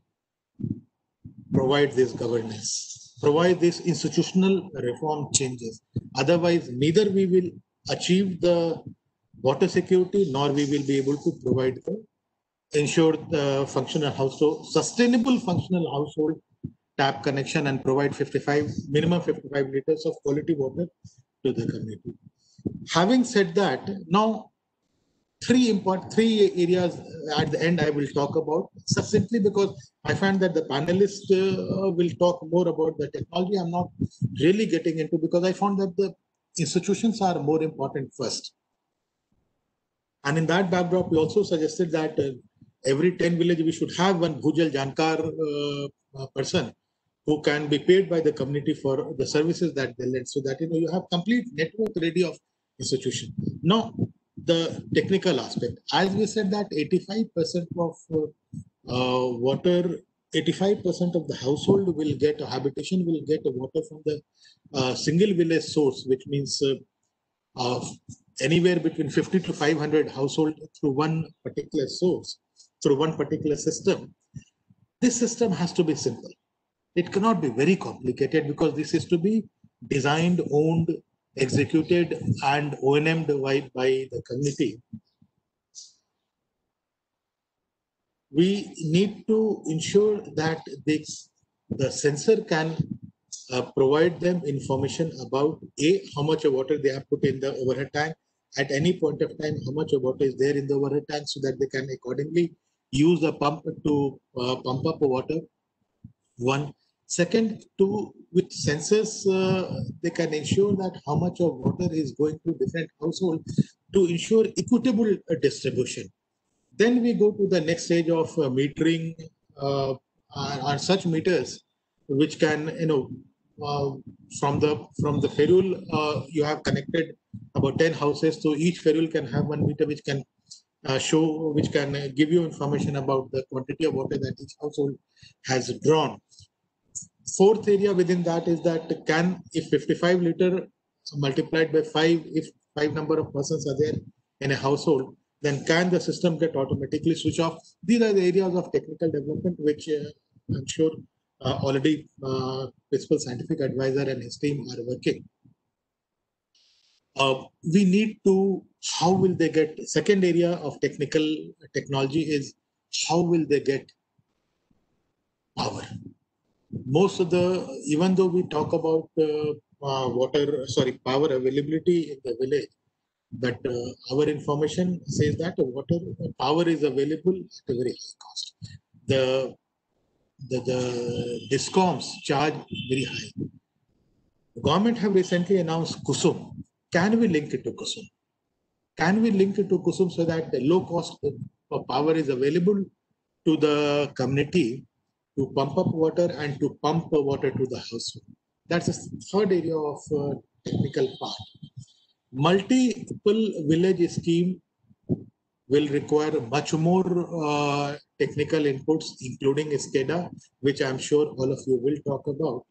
provide this governance, provide this institutional reform changes. Otherwise, neither we will achieve the water security, nor we will be able to provide the ensure the functional household, sustainable functional household tap connection and provide fifty-five, minimum fifty-five liters of quality water to the community. Having said that, now three important, three areas at the end I will talk about succinctly because I find that the panelists uh, will talk more about the technology. I'm not really getting into because I found that the institutions are more important first. And in that backdrop, we also suggested that uh, every ten village we should have one Bhujal Jankar uh, person who can be paid by the community for the services that they lend, so that you know you have complete network ready of institution. Now, the technical aspect, as we said that eighty-five percent of uh, uh, water, eighty-five percent of the household will get a habitation will get a water from the uh, single village source, which means uh, uh, anywhere between fifty to five hundred household through one particular source, through one particular system. This system has to be simple. It cannot be very complicated because this is to be designed, owned, executed, and O N M'd by, by the community. We need to ensure that this, the sensor can uh, provide them information about A, how much of water they have put in the overhead tank, at any point of time, how much of water is there in the overhead tank, so that they can accordingly use the pump to uh, pump up water. One. Second, two, with sensors, uh, they can ensure that how much of water is going to different households to ensure equitable uh, distribution. Then we go to the next stage of uh, metering uh, are such meters which can, you know, uh, from the from the ferule, uh, you have connected about ten houses, so each ferule can have one meter which can uh, show, which can uh, give you information about the quantity of water that each household has drawn. Fourth area within that is that can, if fifty-five liter multiplied by five, if five number of persons are there in a household, then can the system get automatically switch off? These are the areas of technical development which uh, I'm sure uh, already uh, principal scientific advisor and his team are working. Uh, we need to, how will they get, second area of technical technology is how will they get power? Most of the, even though we talk about uh, uh, water, sorry, power availability in the village, but uh, our information says that water power is available at a very high cost. The, the, the DISCOMs charge very high. The government have recently announced KUSUM. Can we link it to KUSUM? Can we link it to KUSUM so that the low cost of power is available to the community to pump up water and to pump water to the household? That's the third area of uh, technical part. Multiple village scheme will require much more uh, technical inputs, including SCADA, which I'm sure all of you will talk about.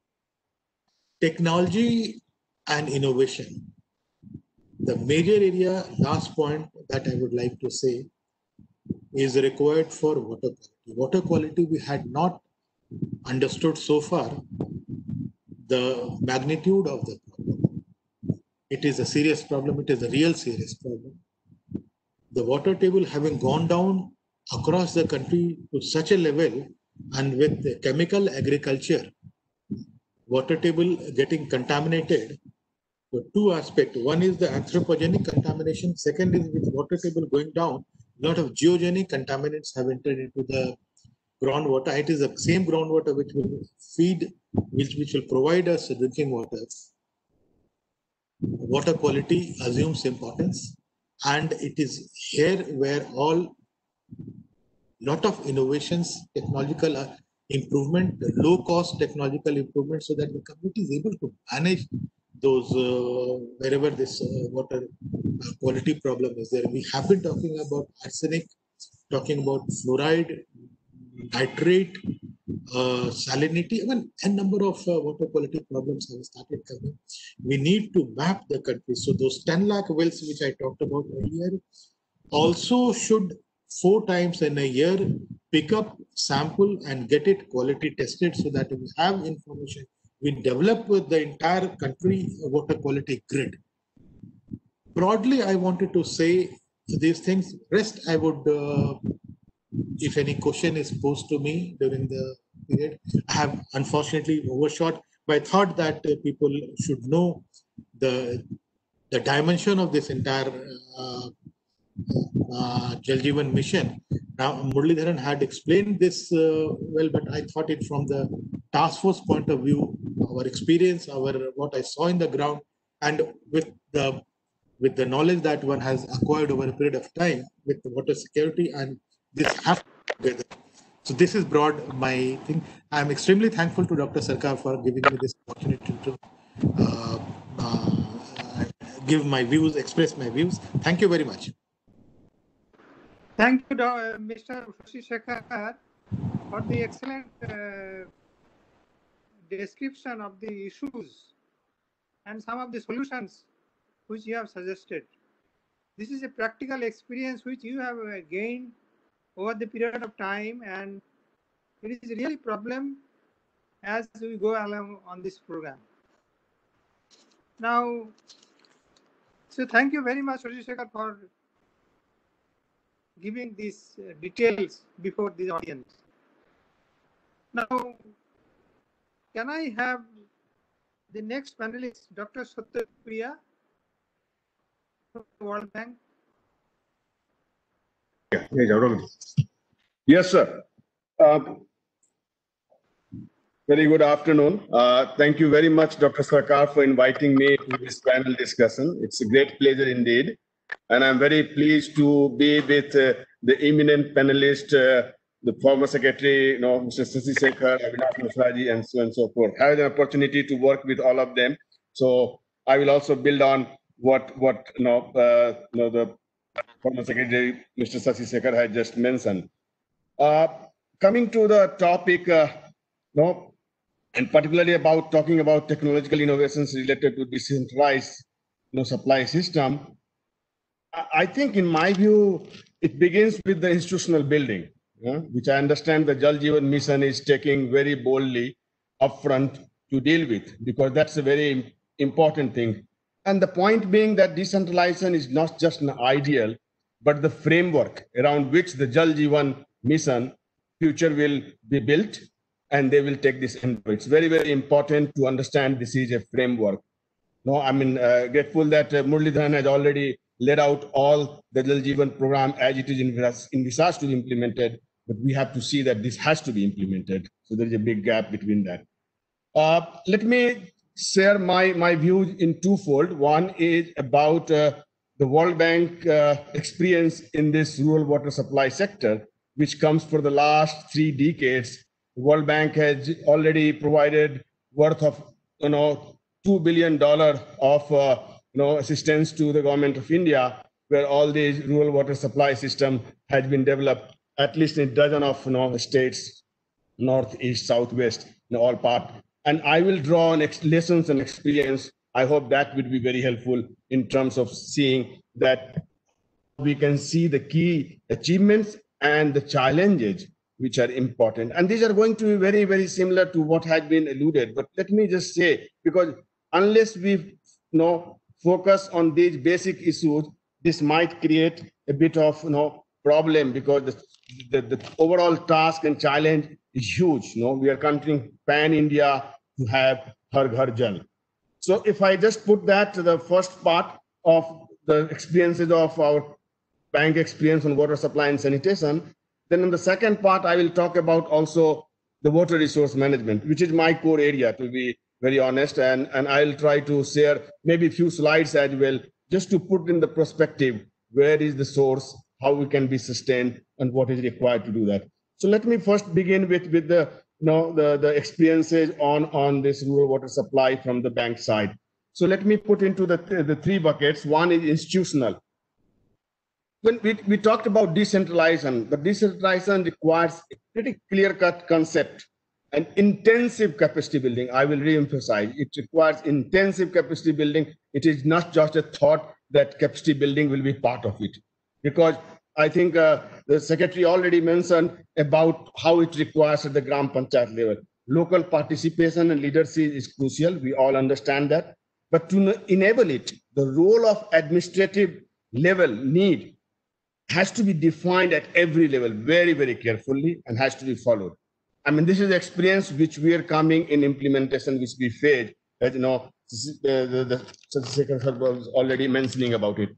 Technology and innovation. The major area, last point that I would like to say, is required for water quality. Water quality, we had not understood so far the magnitude of the problem. It is a serious problem. It is a real serious problem. The water table having gone down across the country to such a level, and with the chemical agriculture, water table getting contaminated. So two aspects. One is the anthropogenic contamination. Second is with water table going down, a lot of geogenic contaminants have entered into the groundwater. It is the same groundwater which will feed, which, which will provide us drinking water. Water quality assumes importance, and it is here where all lot of innovations, technological uh, improvement, low cost technological improvement, so that the community is able to manage those uh, wherever this uh, water quality problem is there. We have been talking about arsenic, talking about fluoride, nitrate, uh, salinity, even a number of uh, water quality problems have started coming. We need to map the country. So those ten lakh wells which I talked about earlier also should four times in a year pick up sample and get it quality tested, so that we have information. We develop with the entire country water quality grid. Broadly, I wanted to say these things. Rest, I would, uh, if any question is posed to me during the period, I have unfortunately overshot, but I thought that uh, people should know the, the dimension of this entire uh, uh, Jal Jeevan mission. Now, Muralidharan had explained this uh, well, but I thought it from the task force point of view, our experience, our what I saw in the ground, and with the with the knowledge that one has acquired over a period of time with the water security, and this have together. So this is broad my thing. I am extremely thankful to Doctor Sarkar for giving me this opportunity to uh, uh, give my views, express my views. Thank you very much. Thank you, uh, Mister Shashi Shekhar, for the excellent uh, description of the issues and some of the solutions which you have suggested. This is a practical experience which you have uh, gained over the period of time, and it is really a problem as we go along on this program. Now, so thank you very much, Shashi Shekhar, for giving these uh, details before the audience. Now, can I have the next panelist, Doctor Satyapriya from the World Bank? Yes, sir. Uh, very good afternoon. Uh, thank you very much, Doctor Sarkar, for inviting me to this panel discussion. It's a great pleasure indeed. And I'm very pleased to be with uh, the eminent panelist, uh, the former secretary, you know, Mister Shashi Shekhar, Avinash Mishraji, and so on and so forth. I had an opportunity to work with all of them. So I will also build on what, what you know, uh, you know the former secretary, Mister Shashi Shekhar, had just mentioned. Uh, coming to the topic, uh, you know, and particularly about talking about technological innovations related to decentralized you know, supply system, I think, in my view, it begins with the institutional building, yeah, which I understand the Jal Jeevan Mission is taking very boldly upfront to deal with, because that's a very important thing. And the point being that decentralization is not just an ideal, but the framework around which the Jal Jeevan Mission future will be built, and they will take this endeavor. It's very, very important to understand this is a framework. No, I mean, uh, grateful that uh, Muralidharan has already laid out all the Jal Jeevan program as it is envisaged to be implemented, but we have to see that this has to be implemented. So there is a big gap between that. Uh, let me share my, my views in twofold. One is about uh, the World Bank uh, experience in this rural water supply sector, which comes for the last three decades. The World Bank has already provided worth of, you know, two billion dollars of uh, you know, assistance to the government of India, where all these rural water supply system has been developed, at least in a dozen of you know, states, north, east, southwest, in all part. And I will draw on lessons and experience. I hope that would be very helpful in terms of seeing that we can see the key achievements and the challenges which are important. And these are going to be very, very similar to what had been alluded. But let me just say, because unless we you know, focus on these basic issues, this might create a bit of you know, problem, because the, the, the overall task and challenge is huge. You know, we are continuing pan-India to have Har Ghar Jal. So if I just put that to the first part of the experiences of our bank experience on water supply and sanitation, then in the second part, I will talk about also the water resource management, which is my core area, to be very honest, and, and I'll try to share maybe a few slides as well, just to put in the perspective, where is the source, how we can be sustained, and what is required to do that. So let me first begin with, with the, you know, the, the experiences on, on this rural water supply from the bank side. So let me put into the, the three buckets. One is institutional. When we, we talked about decentralization, but decentralization requires a pretty clear-cut concept and intensive capacity building. I will re-emphasize, it requires intensive capacity building. It is not just a thought that capacity building will be part of it. Because I think uh, the secretary already mentioned about how it requires at the Gram Panchayat level. Local participation and leadership is crucial. We all understand that. But to enable it, the role of administrative level need has to be defined at every level very, very carefully, and has to be followed. I mean, this is the experience which we are coming in implementation, which we faced, as you know, the, the, the Secretary was already mentioning about it.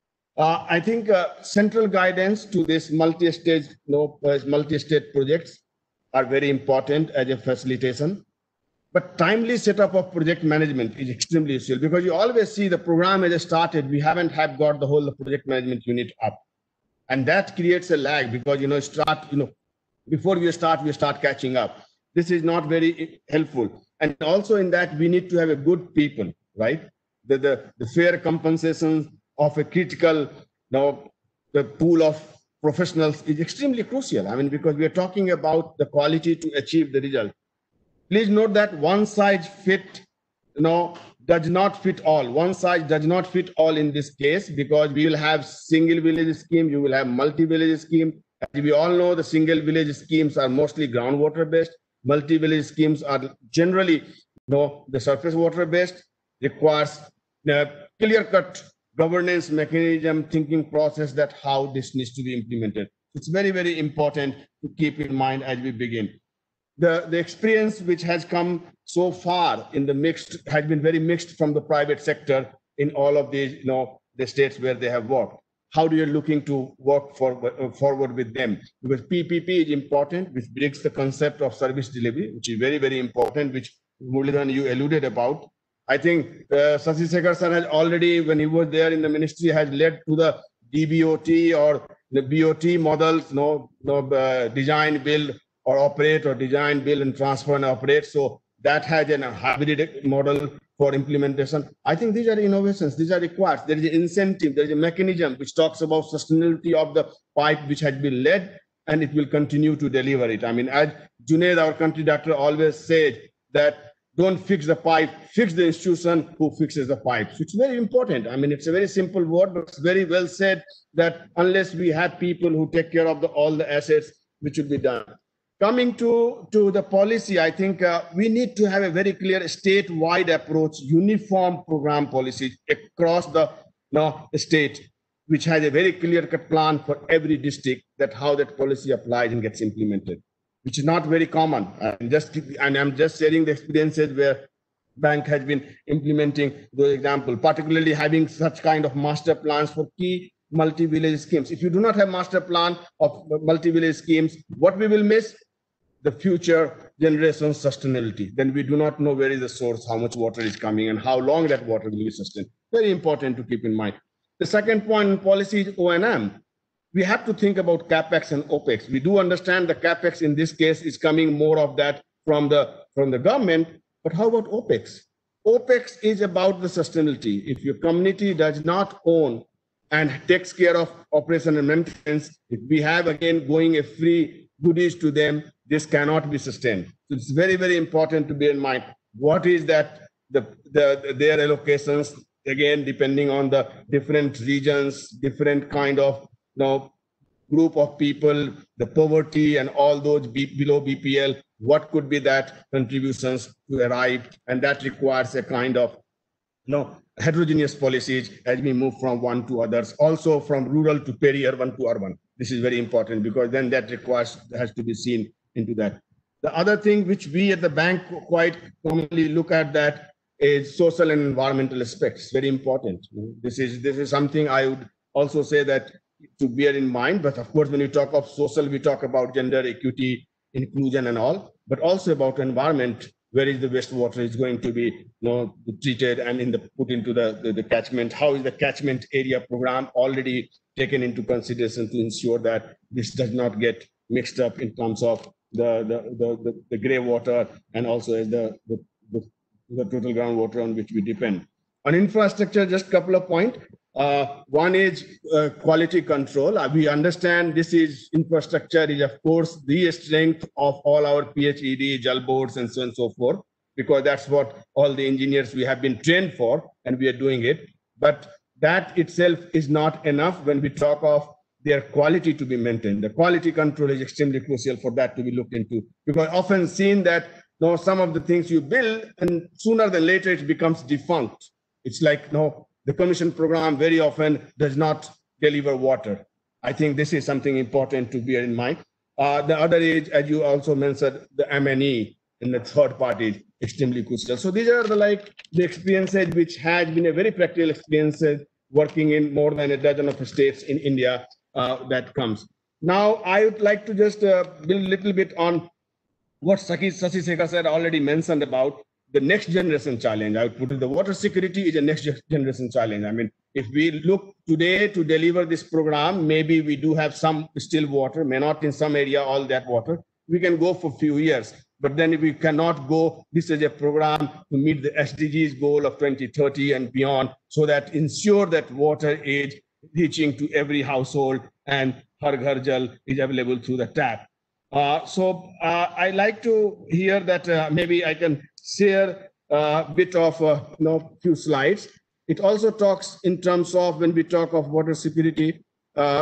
Uh, I think uh, central guidance to this multi-stage, you know, uh, multi-state projects are very important as a facilitation. But timely setup of project management is extremely useful, because you always see the program as started, we haven't had got the whole project management unit up. And that creates a lag, because, you know, start, you know, before we start, we start catching up. This is not very helpful. And also in that, we need to have a good people, right? The, the, the fair compensation of a critical, you know, the pool of professionals is extremely crucial. I mean, because we are talking about the quality to achieve the result. Please note that one size fit, you know, does not fit all. One size does not fit all in this case, because we will have single village scheme, you will have multi-village scheme. As we all know, the single village schemes are mostly groundwater based. Multi-village schemes are generally, you know, the surface water based, requires a clear-cut governance mechanism, thinking process that how this needs to be implemented. It's very, very important to keep in mind as we begin. The, the experience which has come so far in the mixed has been very mixed from the private sector in all of these, you know, the states where they have worked. How do you looking to work for, uh, forward with them? Because P P P is important, which brings the concept of service delivery, which is very, very important, which Muralidharan, you alluded about. I think uh, Sasi Sekhar sir has already, when he was there in the ministry, has led to the D B O T or the B O T models, no, no uh, design, build, or operate, or design, build, and transfer and operate. So that has a hybrid model for implementation. I think these are innovations, these are required. There is an incentive, there is a mechanism which talks about sustainability of the pipe which has been led, and it will continue to deliver it. I mean, as Junaid, our country doctor, always said that don't fix the pipe, fix the institution who fixes the pipe. So it's very important. I mean, it's a very simple word, but it's very well said that unless we have people who take care of the, all the assets, which should be done. Coming to, to the policy, I think uh, we need to have a very clear statewide approach, uniform program policy across the you know, state, which has a very clear-cut plan for every district that how that policy applies and gets implemented, which is not very common. And just and I'm just sharing the experiences where bank has been implementing those examples, particularly having such kind of master plans for key multi-village schemes. If you do not have master plan of multi-village schemes, what we will miss? The future generation sustainability. Then we do not know where is the source, how much water is coming, and how long that water will be sustained. Very important to keep in mind. The second point in policy is O and M. We have to think about CapEx and OPEX. We do understand the CapEx in this case is coming more of that from the, from the government, but how about OPEX? OPEX is about the sustainability. If your community does not own and takes care of operation and maintenance, if we have again going a free goodies to them, this cannot be sustained. So it's very, very important to bear in mind what is that the, the their allocations, again, depending on the different regions, different kind of you know, group of people, the poverty and all those be below B P L, what could be that contributions to arrive? And that requires a kind of you know, heterogeneous policies as we move from one to others, also from rural to peri-urban to urban. This is very important because then that requires, has to be seen into that. The other thing which we at the bank quite commonly look at that is social and environmental aspects, very important. This is, this is something I would also say that to bear in mind, but of course, when you talk of social, we talk about gender equity, inclusion and all, but also about environment, where is the wastewater is going to be you know, treated and in the, put into the, the, the catchment, how is the catchment area program already taken into consideration to ensure that this does not get mixed up in terms of the, the, the, the, the gray water and also as the, the, the, the total groundwater on which we depend. On infrastructure, just a couple of points. Uh, one is uh, quality control. Uh, we understand this is infrastructure is of course the strength of all our P H E D, Jal boards and so on and so forth, because that's what all the engineers we have been trained for and we are doing it. But that itself is not enough when we talk of their quality to be maintained. The quality control is extremely crucial for that to be looked into, because often seen that you know, some of the things you build and sooner than later it becomes defunct. It's like you know, the commission program very often does not deliver water. I think this is something important to bear in mind. Uh, the other is, as you also mentioned, the M and E in the third party, extremely crucial. So these are the like the experiences which has been a very practical experiences working in more than a dozen of states in India uh, that comes. Now, I would like to just uh, build a little bit on what Saki Sasi Sekhar said already mentioned about the next generation challenge. I would put it, the water security is a next generation challenge. I mean, if we look today to deliver this program, maybe we do have some still water, may not in some area all that water. We can go for a few years, but then if we cannot go, this is a program to meet the S D Gs goal of twenty thirty and beyond, so that ensure that water is reaching to every household and Har Ghar Jal is available through the tap. Uh, so uh, I like to hear that uh, maybe I can share a bit of a uh, you know, few slides. It also talks in terms of when we talk of water security, uh,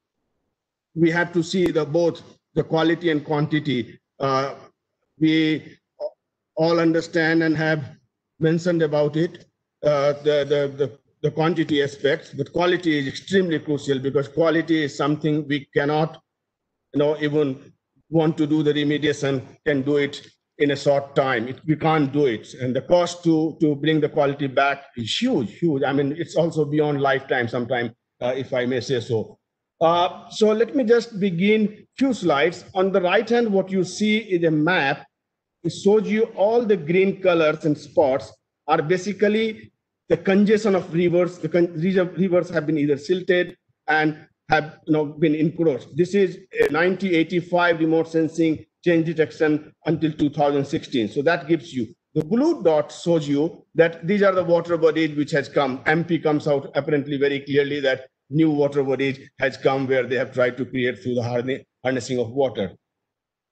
we have to see the both the quality and quantity. Uh, we all understand and have mentioned about it, uh, the, the, the, the quantity aspects, but quality is extremely crucial because quality is something we cannot, you know, even want to do the remediation, can do it in a short time. It, we can't do it. And the cost to, to bring the quality back is huge, huge. I mean, it's also beyond lifetime sometime, uh, if I may say so. Uh, so let me just begin few slides. On the right hand, what you see is a map. It shows you all the green colors and spots are basically the congestion of rivers. The con rivers have been either silted and have you know, been encroached. This is a nineteen eighty-five remote sensing change detection until two thousand sixteen. So that gives you, the blue dot shows you that these are the water bodies which has come. M P comes out apparently very clearly that new water bodies has come where they have tried to create through the harnessing of water.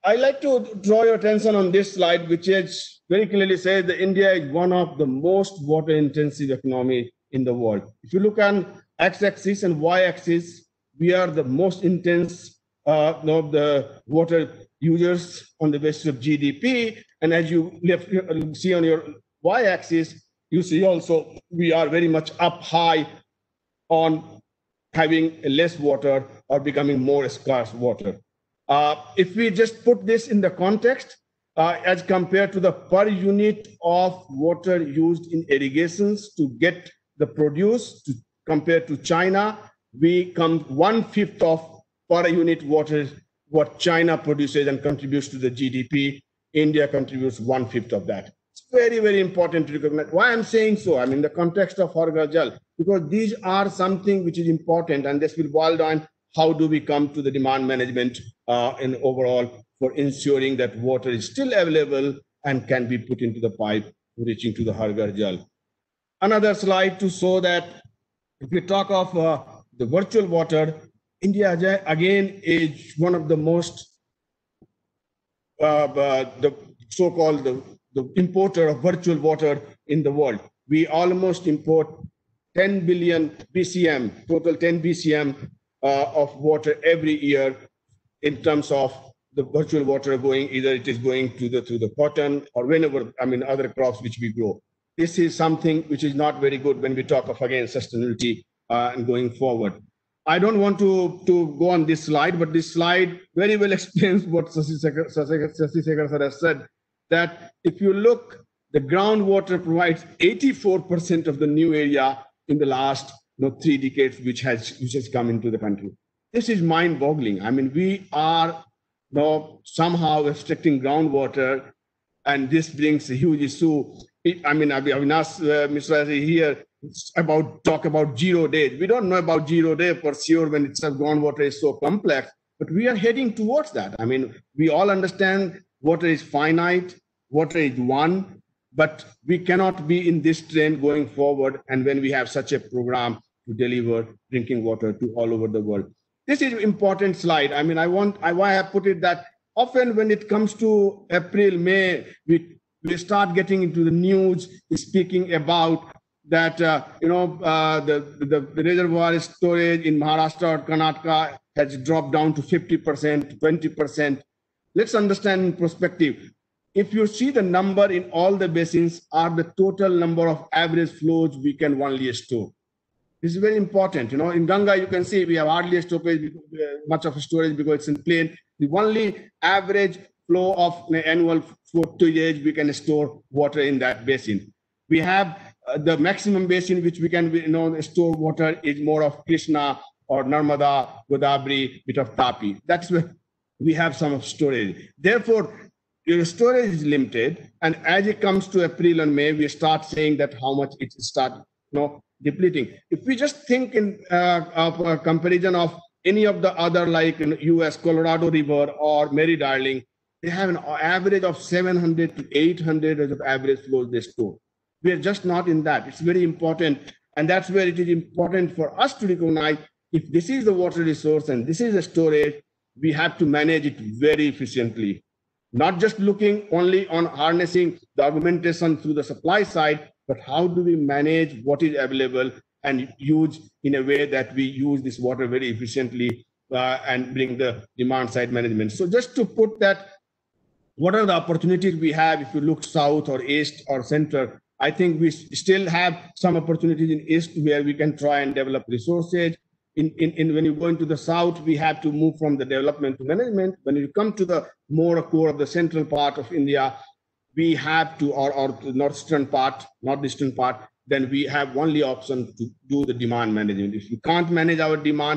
I like to draw your attention on this slide, which is very clearly says that India is one of the most water-intensive economy in the world. If you look on x-axis and y-axis, we are the most intense uh, of the water users on the basis of G D P. And as you left, see on your y-axis, you see also we are very much up high on having less water or becoming more scarce water. Uh, if we just put this in the context, uh, as compared to the per unit of water used in irrigations to get the produce, to, compared to China, we come one-fifth of per unit water what China produces and contributes to the G D P. India contributes one-fifth of that. It's very, very important to recognize. Why I'm saying so? I mean, the context of Har Ghar Jal, because these are something which is important, and this will boil down how do we come to the demand management uh, in overall for ensuring that water is still available and can be put into the pipe reaching to the Har Ghar Jal. Another slide to show that if we talk of uh, the virtual water, India again is one of the most, uh, uh, the so-called the, the importer of virtual water in the world. We almost import ten billion B C M, total ten B C M uh, of water every year in terms of the virtual water going, either it is going to the, to the cotton or whenever, I mean, other crops which we grow. This is something which is not very good when we talk of, again, sustainability uh, and going forward. I don't want to, to go on this slide, but this slide very well explains what Sasi Sekhar sir has said, that if you look, the groundwater provides eighty-four percent of the new area in the last you know, three decades, which has, which has come into the country. This is mind-boggling. I mean, we are you know, somehow restricting groundwater, and this brings a huge issue. I mean, Avinash uh, Mishra here about talk about zero days. We don't know about zero day for sure when it's groundwater is so complex, but we are heading towards that. I mean, we all understand water is finite, water is one, but we cannot be in this trend going forward. And when we have such a program to deliver drinking water to all over the world, this is an important slide. I mean, I want, I why I have put it that often when it comes to April, May, we we start getting into the news speaking about that, uh, you know, uh, the, the, the reservoir storage in Maharashtra or Karnataka has dropped down to fifty percent, twenty percent. Let's understand in perspective. If you see the number in all the basins are the total number of average flows we can only store. This is very important. You know, in Ganga, you can see we have hardly a storage, much of a storage because it's in plain. The only average flow of annual footage we can store water in that basin. We have uh, the maximum basin which we can you know store water is more of Krishna or Narmada, Godavari, bit of Tapi. That's where we have some of storage. Therefore, your storage is limited, and as it comes to April and May, we start saying that how much it start you know depleting. If we just think in uh, of a comparison of any of the other like in U S Colorado River or Mary Darling, they have an average of seven hundred to eight hundred as of average flows they store. We are just not in that. It's very important. And that's where it is important for us to recognize if this is the water resource and this is the storage, we have to manage it very efficiently. Not just looking only on harnessing the augmentation through the supply side, but how do we manage what is available and use in a way that we use this water very efficiently uh, and bring the demand side management. So just to put that, what are the opportunities we have if you look south or east or center? I think we still have some opportunities in east where we can try and develop resources. In, in, in when you go into the south, we have to move from the development to management. When you come to the more core of the central part of India, we have to, or, or the northeastern part, northeastern part, then we have only option to do the demand management. If you can't manage our demand,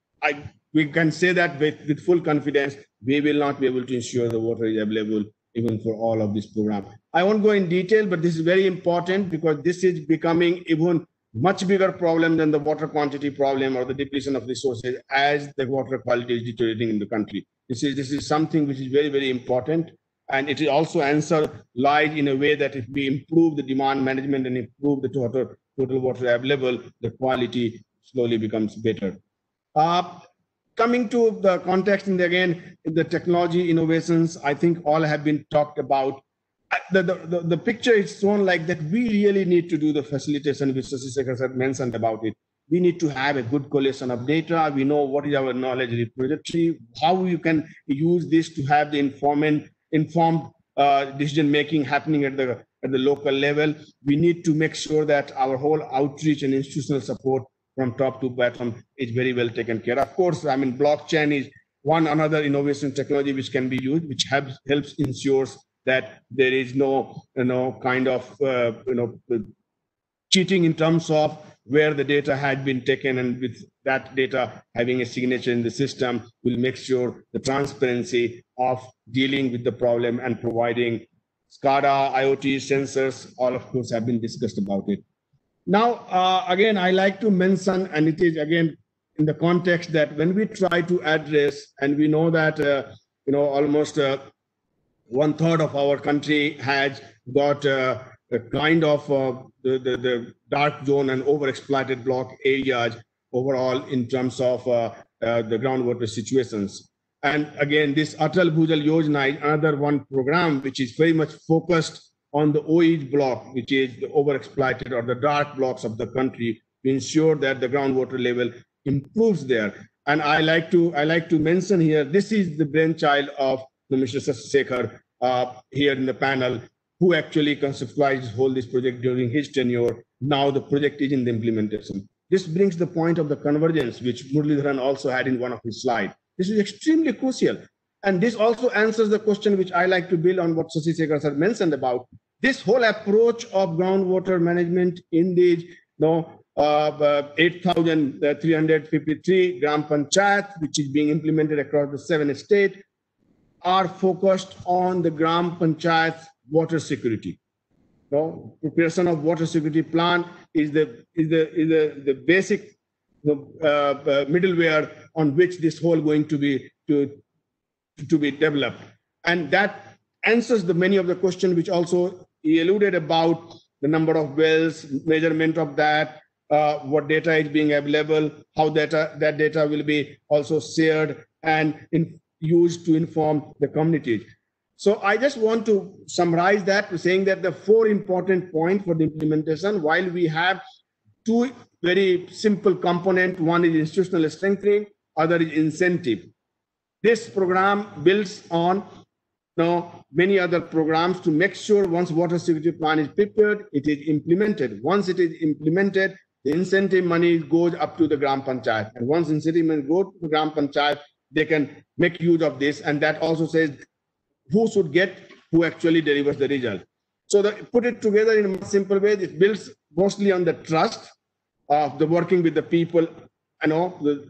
I we can say that with, with full confidence, we will not be able to ensure the water is available even for all of this program. I won't go in detail, but this is very important because this is becoming even much bigger problem than the water quantity problem or the depletion of resources as the water quality is deteriorating in the country. This is, this is something which is very, very important. And it is also answer lies in a way that if we improve the demand management and improve the total, total water available, the quality slowly becomes better. Uh, coming to the context, and again, the technology innovations, I think all have been talked about. The, the, the, the picture is shown like that we really need to do the facilitation, which Shashi Shekhar sir mentioned about it. We need to have a good collation of data. We know what is our knowledge repository, how you can use this to have the informant, informed uh, decision making happening at the, at the local level. We need to make sure that our whole outreach and institutional support from top to bottom is very well taken care of. Of course, I mean, blockchain is one another innovation technology which can be used, which helps, helps ensures that there is no, you know, kind of, uh, you know, cheating in terms of where the data had been taken, and with that data having a signature in the system will make sure the transparency of dealing with the problem and providing SCADA, IoT, sensors, all of course have been discussed about it. Now, uh, again, I like to mention, and it is again in the context that when we try to address, and we know that, uh, you know, almost uh, one third of our country has got uh, a kind of uh, the, the, the dark zone and overexploited block areas overall in terms of uh, uh, the groundwater situations. And again, this Atal Bhujal Yojana is another one program which is very much focused on the O E block, which is the overexploited or the dark blocks of the country, to ensure that the groundwater level improves there. And I like to I like to mention here, this is the brainchild of Mister Shashi Shekhar uh, here in the panel, who actually conceptualized whole this project during his tenure. Now the project is in the implementation. This brings the point of the convergence, which Muralidharan also had in one of his slides. This is extremely crucial. And this also answers the question which I like to build on what Shashi Shekhar sir mentioned about. This whole approach of groundwater management in the you know, uh, eight thousand three hundred fifty-three Gram Panchayat, which is being implemented across the seven states, are focused on the Gram Panchayat water security. So, preparation of water security plan is the is the is the, the basic you know, uh, uh, middleware on which this whole going to be to to be developed, and that answers the many of the questions which also he alluded about the number of wells, measurement of that, uh, what data is being available, how data that data will be also shared and in, used to inform the communities. So I just want to summarize that, saying that the four important points for the implementation, while we have two very simple components, one is institutional strengthening, other is incentive. This program builds on you know, many other programs to make sure once water security plan is prepared, it is implemented. Once it is implemented, the incentive money goes up to the Gram Panchayat. And once incentive money goes to the Gram Panchayat, they can make use of this. And that also says who should get, who actually delivers the result. So the, put it together in a simple way, it builds mostly on the trust of the working with the people, you know, the,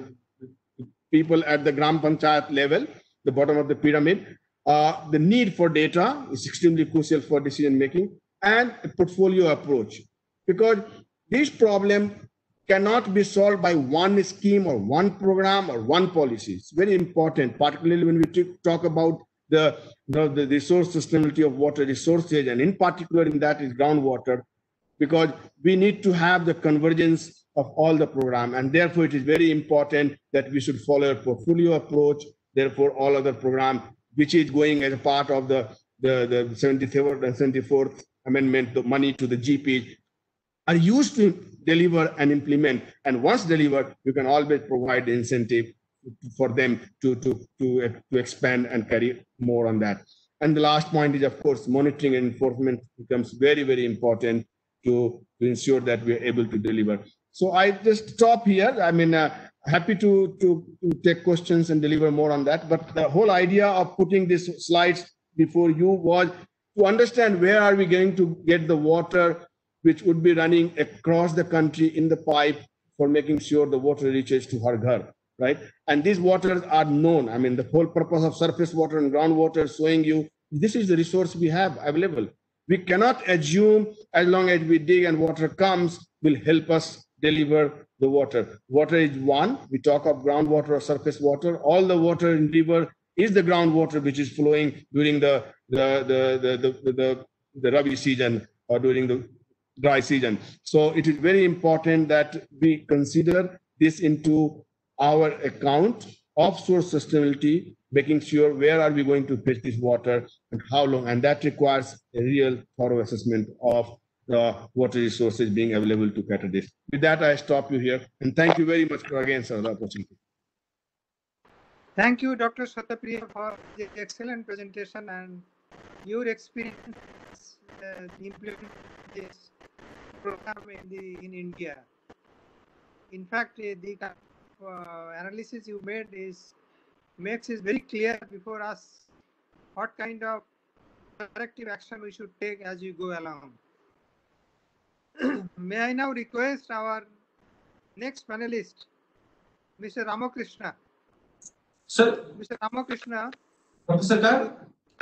the people at the Gram Panchayat level, the bottom of the pyramid. Uh, the need for data is extremely crucial for decision making, and a portfolio approach, because this problem cannot be solved by one scheme or one program or one policy. It's very important, particularly when we talk about the, you know, the resource sustainability of water resources, and in particular in that is groundwater, because we need to have the convergence of all the program, and therefore it is very important that we should follow a portfolio approach. Therefore, all other program which is going as a part of the, the, the seventy-third and seventy-fourth amendment, the money to the G P, are used to deliver and implement. And once delivered, you can always provide the incentive for them to, to, to, to expand and carry more on that. And the last point is, of course, monitoring and enforcement becomes very, very important to, to ensure that we are able to deliver. So I just stop here. I mean, uh, happy to, to, to take questions and deliver more on that. But the whole idea of putting these slides before you was to understand where are we going to get the water which would be running across the country in the pipe for making sure the water reaches to Har Ghar, right? And these waters are known. I mean, the whole purpose of surface water and groundwater showing you this is the resource we have available. We cannot assume as long as we dig and water comes will help us deliver the water. Water is one. We talk of groundwater or surface water. All the water in river is the groundwater which is flowing during the the the the the, the, the, the Rabi season or during the dry season. So it is very important that we consider this into our account of source sustainability, making sure where are we going to fetch this water and how long, and that requires a real thorough assessment of the water resources being available to cater this. With that, I stop you here, and thank you very much for again, sir, the opportunity. Thank you, Doctor Satapriya, for the excellent presentation and your experience uh, implementing this program in the in India. In fact, uh, the kind of, uh, analysis you made is makes it very clear before us what kind of corrective action we should take as we go along. May I now request our next panelist, Mister Ramakrishna. Sir, Mister Ramakrishna. Doctor Sarkar,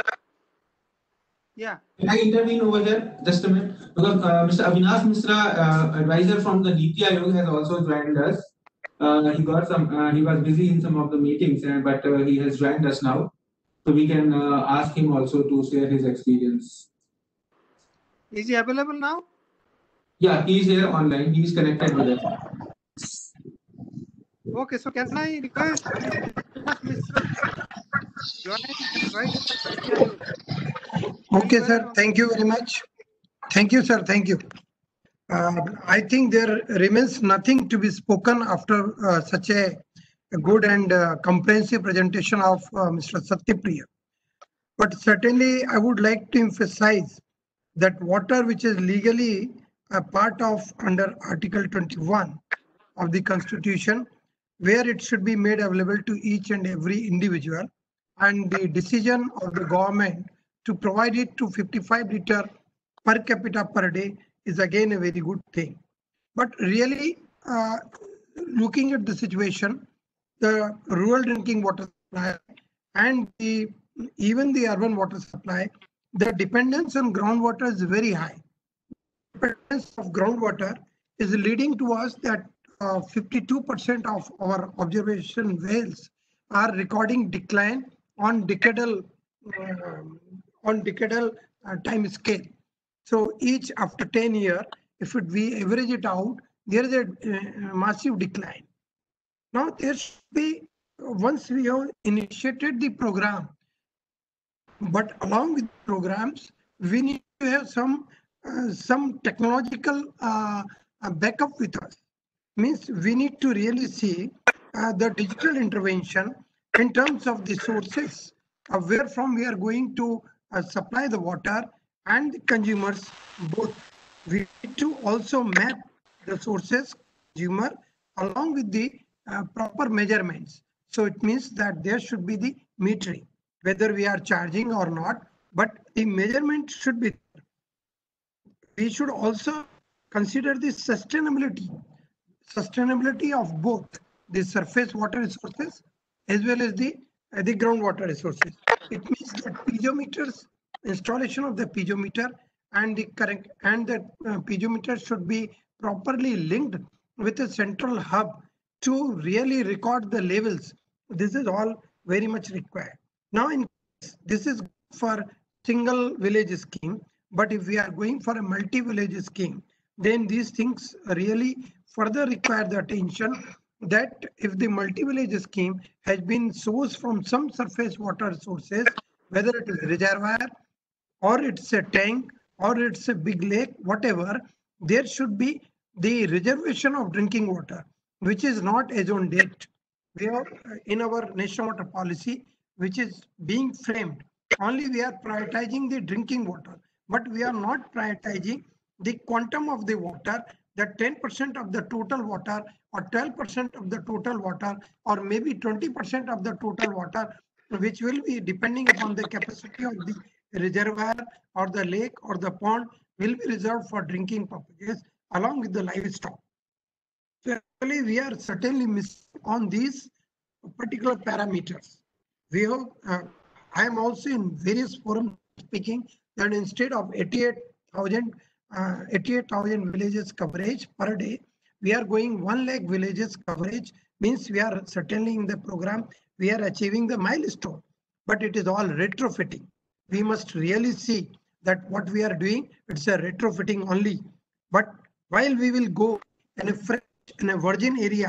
Yeah. can I intervene over here just a minute? Because uh, Mister Avinash Misra, uh, advisor from the Niti Aayog, has also joined us. Uh, he got some. Uh, he was busy in some of the meetings, and but uh, he has joined us now, so we can uh, ask him also to share his experience. Is he available now? Yeah, he is here online. He is connected with us. Okay, so can I request Mister join advisor? Okay, sir. Thank you very much. Thank you, sir. Thank you. Uh, I think there remains nothing to be spoken after uh, such a, a good and uh, comprehensive presentation of uh, Mister Satyapriya. But certainly, I would like to emphasize that water, which is legally a part of under Article twenty-one of the Constitution, where it should be made available to each and every individual, and the decision of the government to provide it to fifty-five liter per capita per day is again a very good thing. But really, uh, looking at the situation, the rural drinking water supply and the even the urban water supply, the dependence on groundwater is very high. Dependence of groundwater is leading to us that fifty-two percent uh, of our observation wells are recording decline on decadal uh, on decadal uh, time scale. So each after ten years, if it, we average it out, there is a uh, massive decline. Now there should be, once we have initiated the program, but along with programs, we need to have some uh, some technological uh, uh, backup with us. Means we need to really see uh, the digital intervention in terms of the sources of where from we are going to uh, supply the water and the consumers both. We need to also map the sources, consumer, along with the uh, proper measurements. So it means that there should be the metering, whether we are charging or not, but the measurement should be there. We should also consider the sustainability, sustainability of both the surface water resources as well as the, uh, the groundwater resources. It means that piezometers, installation of the piezometer and the correct and the uh, piezometer should be properly linked with a central hub to really record the levels. This is all very much required. Now, in this is for single village scheme, but if we are going for a multi-village scheme, then these things really further require the attention that if the multi-village scheme has been sourced from some surface water sources, whether it is reservoir or it's a tank or it's a big lake, whatever, there should be the reservation of drinking water, which is not as on date. We have in our national water policy, which is being framed, only we are prioritizing the drinking water, but we are not prioritizing the quantum of the water, that ten percent of the total water or twelve percent of the total water or maybe twenty percent of the total water, which will be depending upon the capacity of the reservoir or the lake or the pond, will be reserved for drinking purposes along with the livestock. So actually we are certainly missing on these particular parameters. We have, uh, I am also in various forums speaking that instead of eighty-eight thousand uh, eighty-eight thousand villages coverage per day, we are going one lakh villages coverage, means we are certainly in the program, we are achieving the milestone, but it is all retrofitting. We must really see that what we are doing, it's a retrofitting only. But while we will go in a fresh, in a virgin area,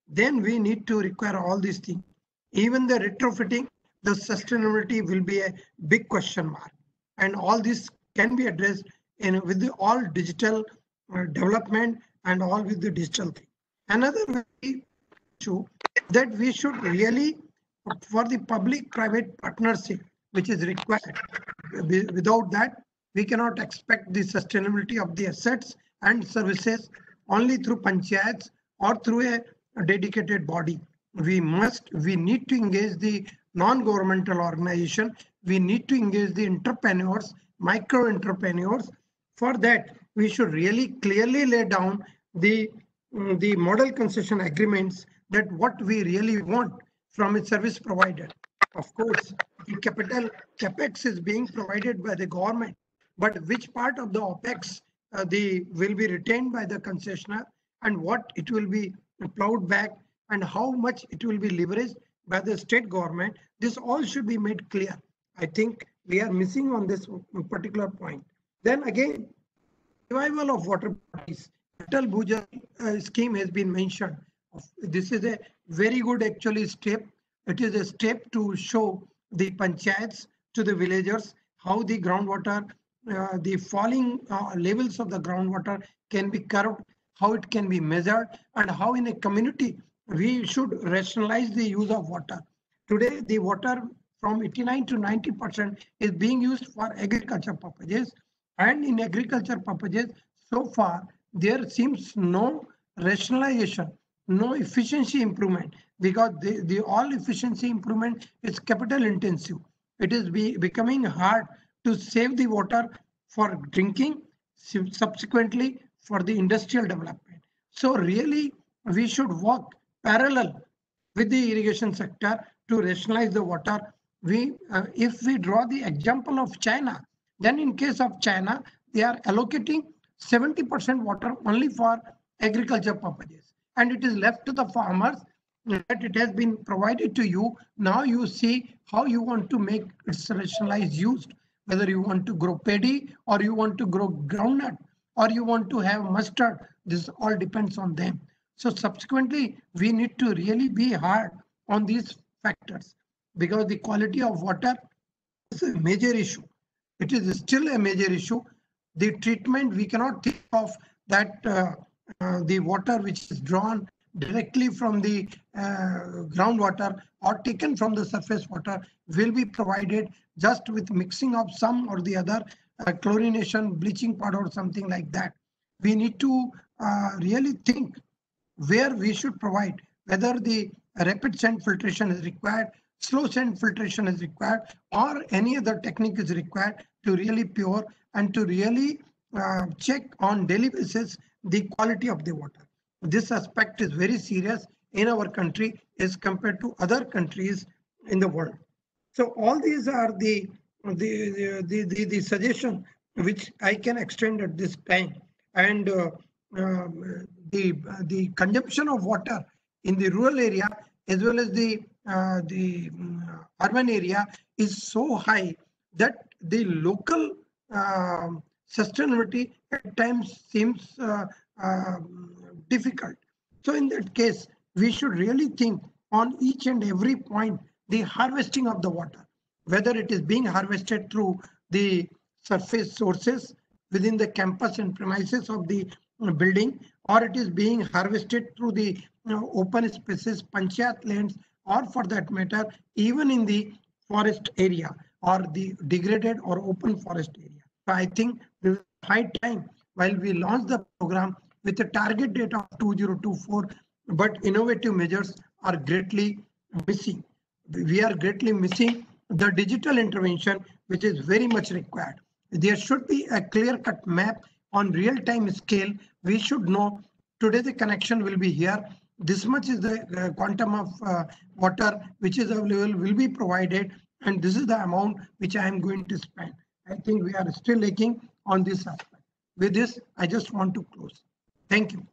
then we need to require all these things. Even the retrofitting, the sustainability will be a big question mark. And all this can be addressed in with the all digital uh, development and all with the digital thing. Another issue that we should really, for the public-private partnership, which is required. Without that, we cannot expect the sustainability of the assets and services only through panchayats or through a, a dedicated body. We must, we need to engage the non-governmental organization. We need to engage the entrepreneurs, micro entrepreneurs. For that, we should really clearly lay down the, um, the model concession agreements that what we really want from a service provider. Of course, the capital capex is being provided by the government, but which part of the OPEX uh, the will be retained by the concessionaire and what it will be plowed back and how much it will be leveraged by the state government. This all should be made clear. I think we are missing on this particular point. Then again, revival of water bodies. Atal Bhujal uh, scheme has been mentioned. This is a very good actually step. It is a step to show the panchayats to the villagers how the groundwater, uh, the falling uh, levels of the groundwater can be curbed, how it can be measured, and how in a community we should rationalize the use of water. Today, the water from eighty-nine to ninety percent is being used for agriculture purposes, and in agriculture purposes, so far there seems no rationalization, no efficiency improvement, because the, the all efficiency improvement is capital intensive. It is be, becoming hard to save the water for drinking, subsequently for the industrial development. So really, we should work parallel with the irrigation sector to rationalize the water. We, uh, if we draw the example of China, then in case of China, they are allocating seventy percent water only for agriculture purposes, and it is left to the farmers that it has been provided to you. Now you see how you want to make its rationalized use, whether you want to grow paddy or you want to grow groundnut or you want to have mustard. This all depends on them. So subsequently, we need to really be hard on these factors because the quality of water is a major issue. It is still a major issue. The treatment, we cannot think of that uh, uh, the water which is drawn directly from the uh, groundwater or taken from the surface water will be provided just with mixing of some or the other uh, chlorination, bleaching powder or something like that. We need to uh, really think where we should provide, whether the rapid sand filtration is required, slow sand filtration is required, or any other technique is required to really pure and to really uh, check on daily basis the quality of the water. This aspect is very serious in our country as compared to other countries in the world. So all these are the the the the, the suggestion which I can extend at this time. And uh, uh, the the consumption of water in the rural area as well as the uh, the um, urban area is so high that the local uh, sustainability at times seems uh, uh, difficult. So in that case, we should really think on each and every point the harvesting of the water, whether it is being harvested through the surface sources within the campus and premises of the building, or it is being harvested through the you know, open spaces, panchayat lands, or for that matter, even in the forest area or the degraded or open forest area. So I think this is high time while we launch the program with a target date of two thousand twenty-four, but innovative measures are greatly missing. We are greatly missing the digital intervention, which is very much required. There should be a clear-cut map on real-time scale. We should know today the connection will be here. This much is the uh, quantum of uh, water which is available will be provided, and this is the amount which I am going to spend. I think we are still lacking on this aspect. With this, I just want to close. Thank you.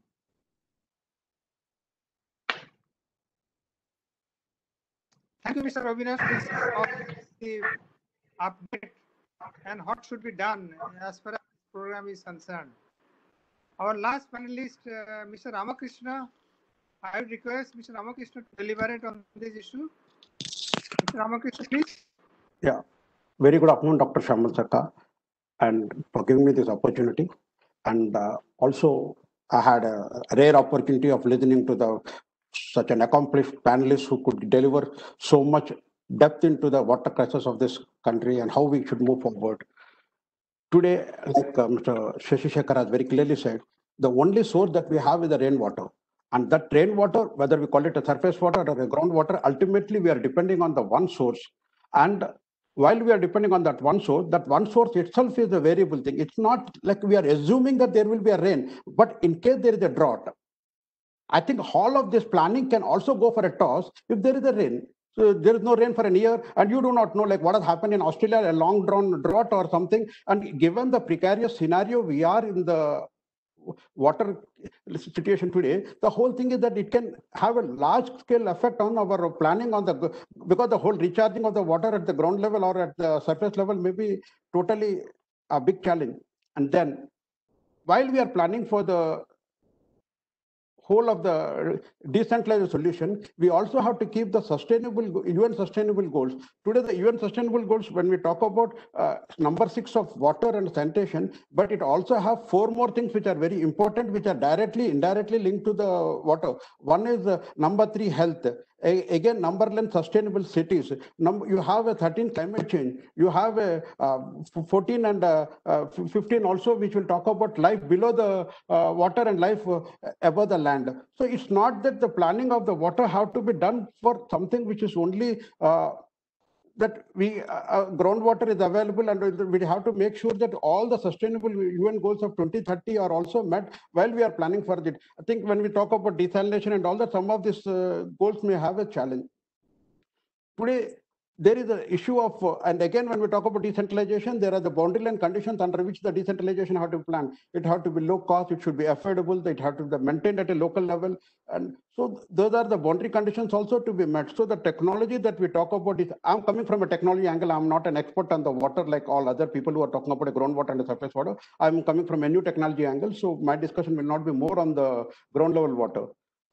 Thank you, Mister Avinash. This is the update and what should be done as far as this program is concerned. Our last panelist, uh, Mister Ramakrishna, I would request Mister Ramakrishna to deliberate on this issue. Mister Ramakrishna, please. Yeah, very good afternoon, Doctor Shyamal Sarkar, and for giving me this opportunity. And uh, also, I had a rare opportunity of listening to the such an accomplished panelist who could deliver so much depth into the water crisis of this country and how we should move forward. Today, like uh, Mister Shashi Shekhar has very clearly said, the only source that we have is the rainwater. And that rainwater, whether we call it a surface water or a groundwater, ultimately we are depending on the one source. And while we are depending on that one source, that one source itself is a variable thing. It's not like we are assuming that there will be a rain, but in case there is a drought, I think all of this planning can also go for a toss if there is a rain. So there is no rain for a year, and you do not know like what has happened in Australia, a long drawn drought or something. And given the precarious scenario we are in the water situation today, the whole thing is that it can have a large scale effect on our planning on the, because the whole recharging of the water at the ground level or at the surface level may be totally a big challenge. And then while we are planning for the whole of the decentralized solution, we also have to keep the sustainable U N sustainable goals. Today, the U N sustainable goals, when we talk about uh, number six of water and sanitation, but it also have four more things which are very important, which are directly, indirectly linked to the water. One is uh, number three, health. A, again, number eleven, sustainable cities. Number, you have a thirteen, climate change. You have a uh, fourteen and uh, uh, fifteen also, which will talk about life below the uh, water and life uh, above the land. So it's not that the planning of the water have to be done for something which is only uh, that we uh, groundwater is available, and we have to make sure that all the sustainable U N goals of twenty thirty are also met while we are planning for it. I think when we talk about desalination and all that, some of these uh, goals may have a challenge. Today, there is an issue of, uh, and again, when we talk about decentralization, there are the boundary line conditions under which the decentralization have to be planned. It have to be low cost, it should be affordable, it have to be maintained at a local level. And so those are the boundary conditions also to be met. So the technology that we talk about is, I'm coming from a technology angle, I'm not an expert on the water like all other people who are talking about a groundwater and a surface water. I'm coming from a new technology angle, so my discussion will not be more on the ground level water.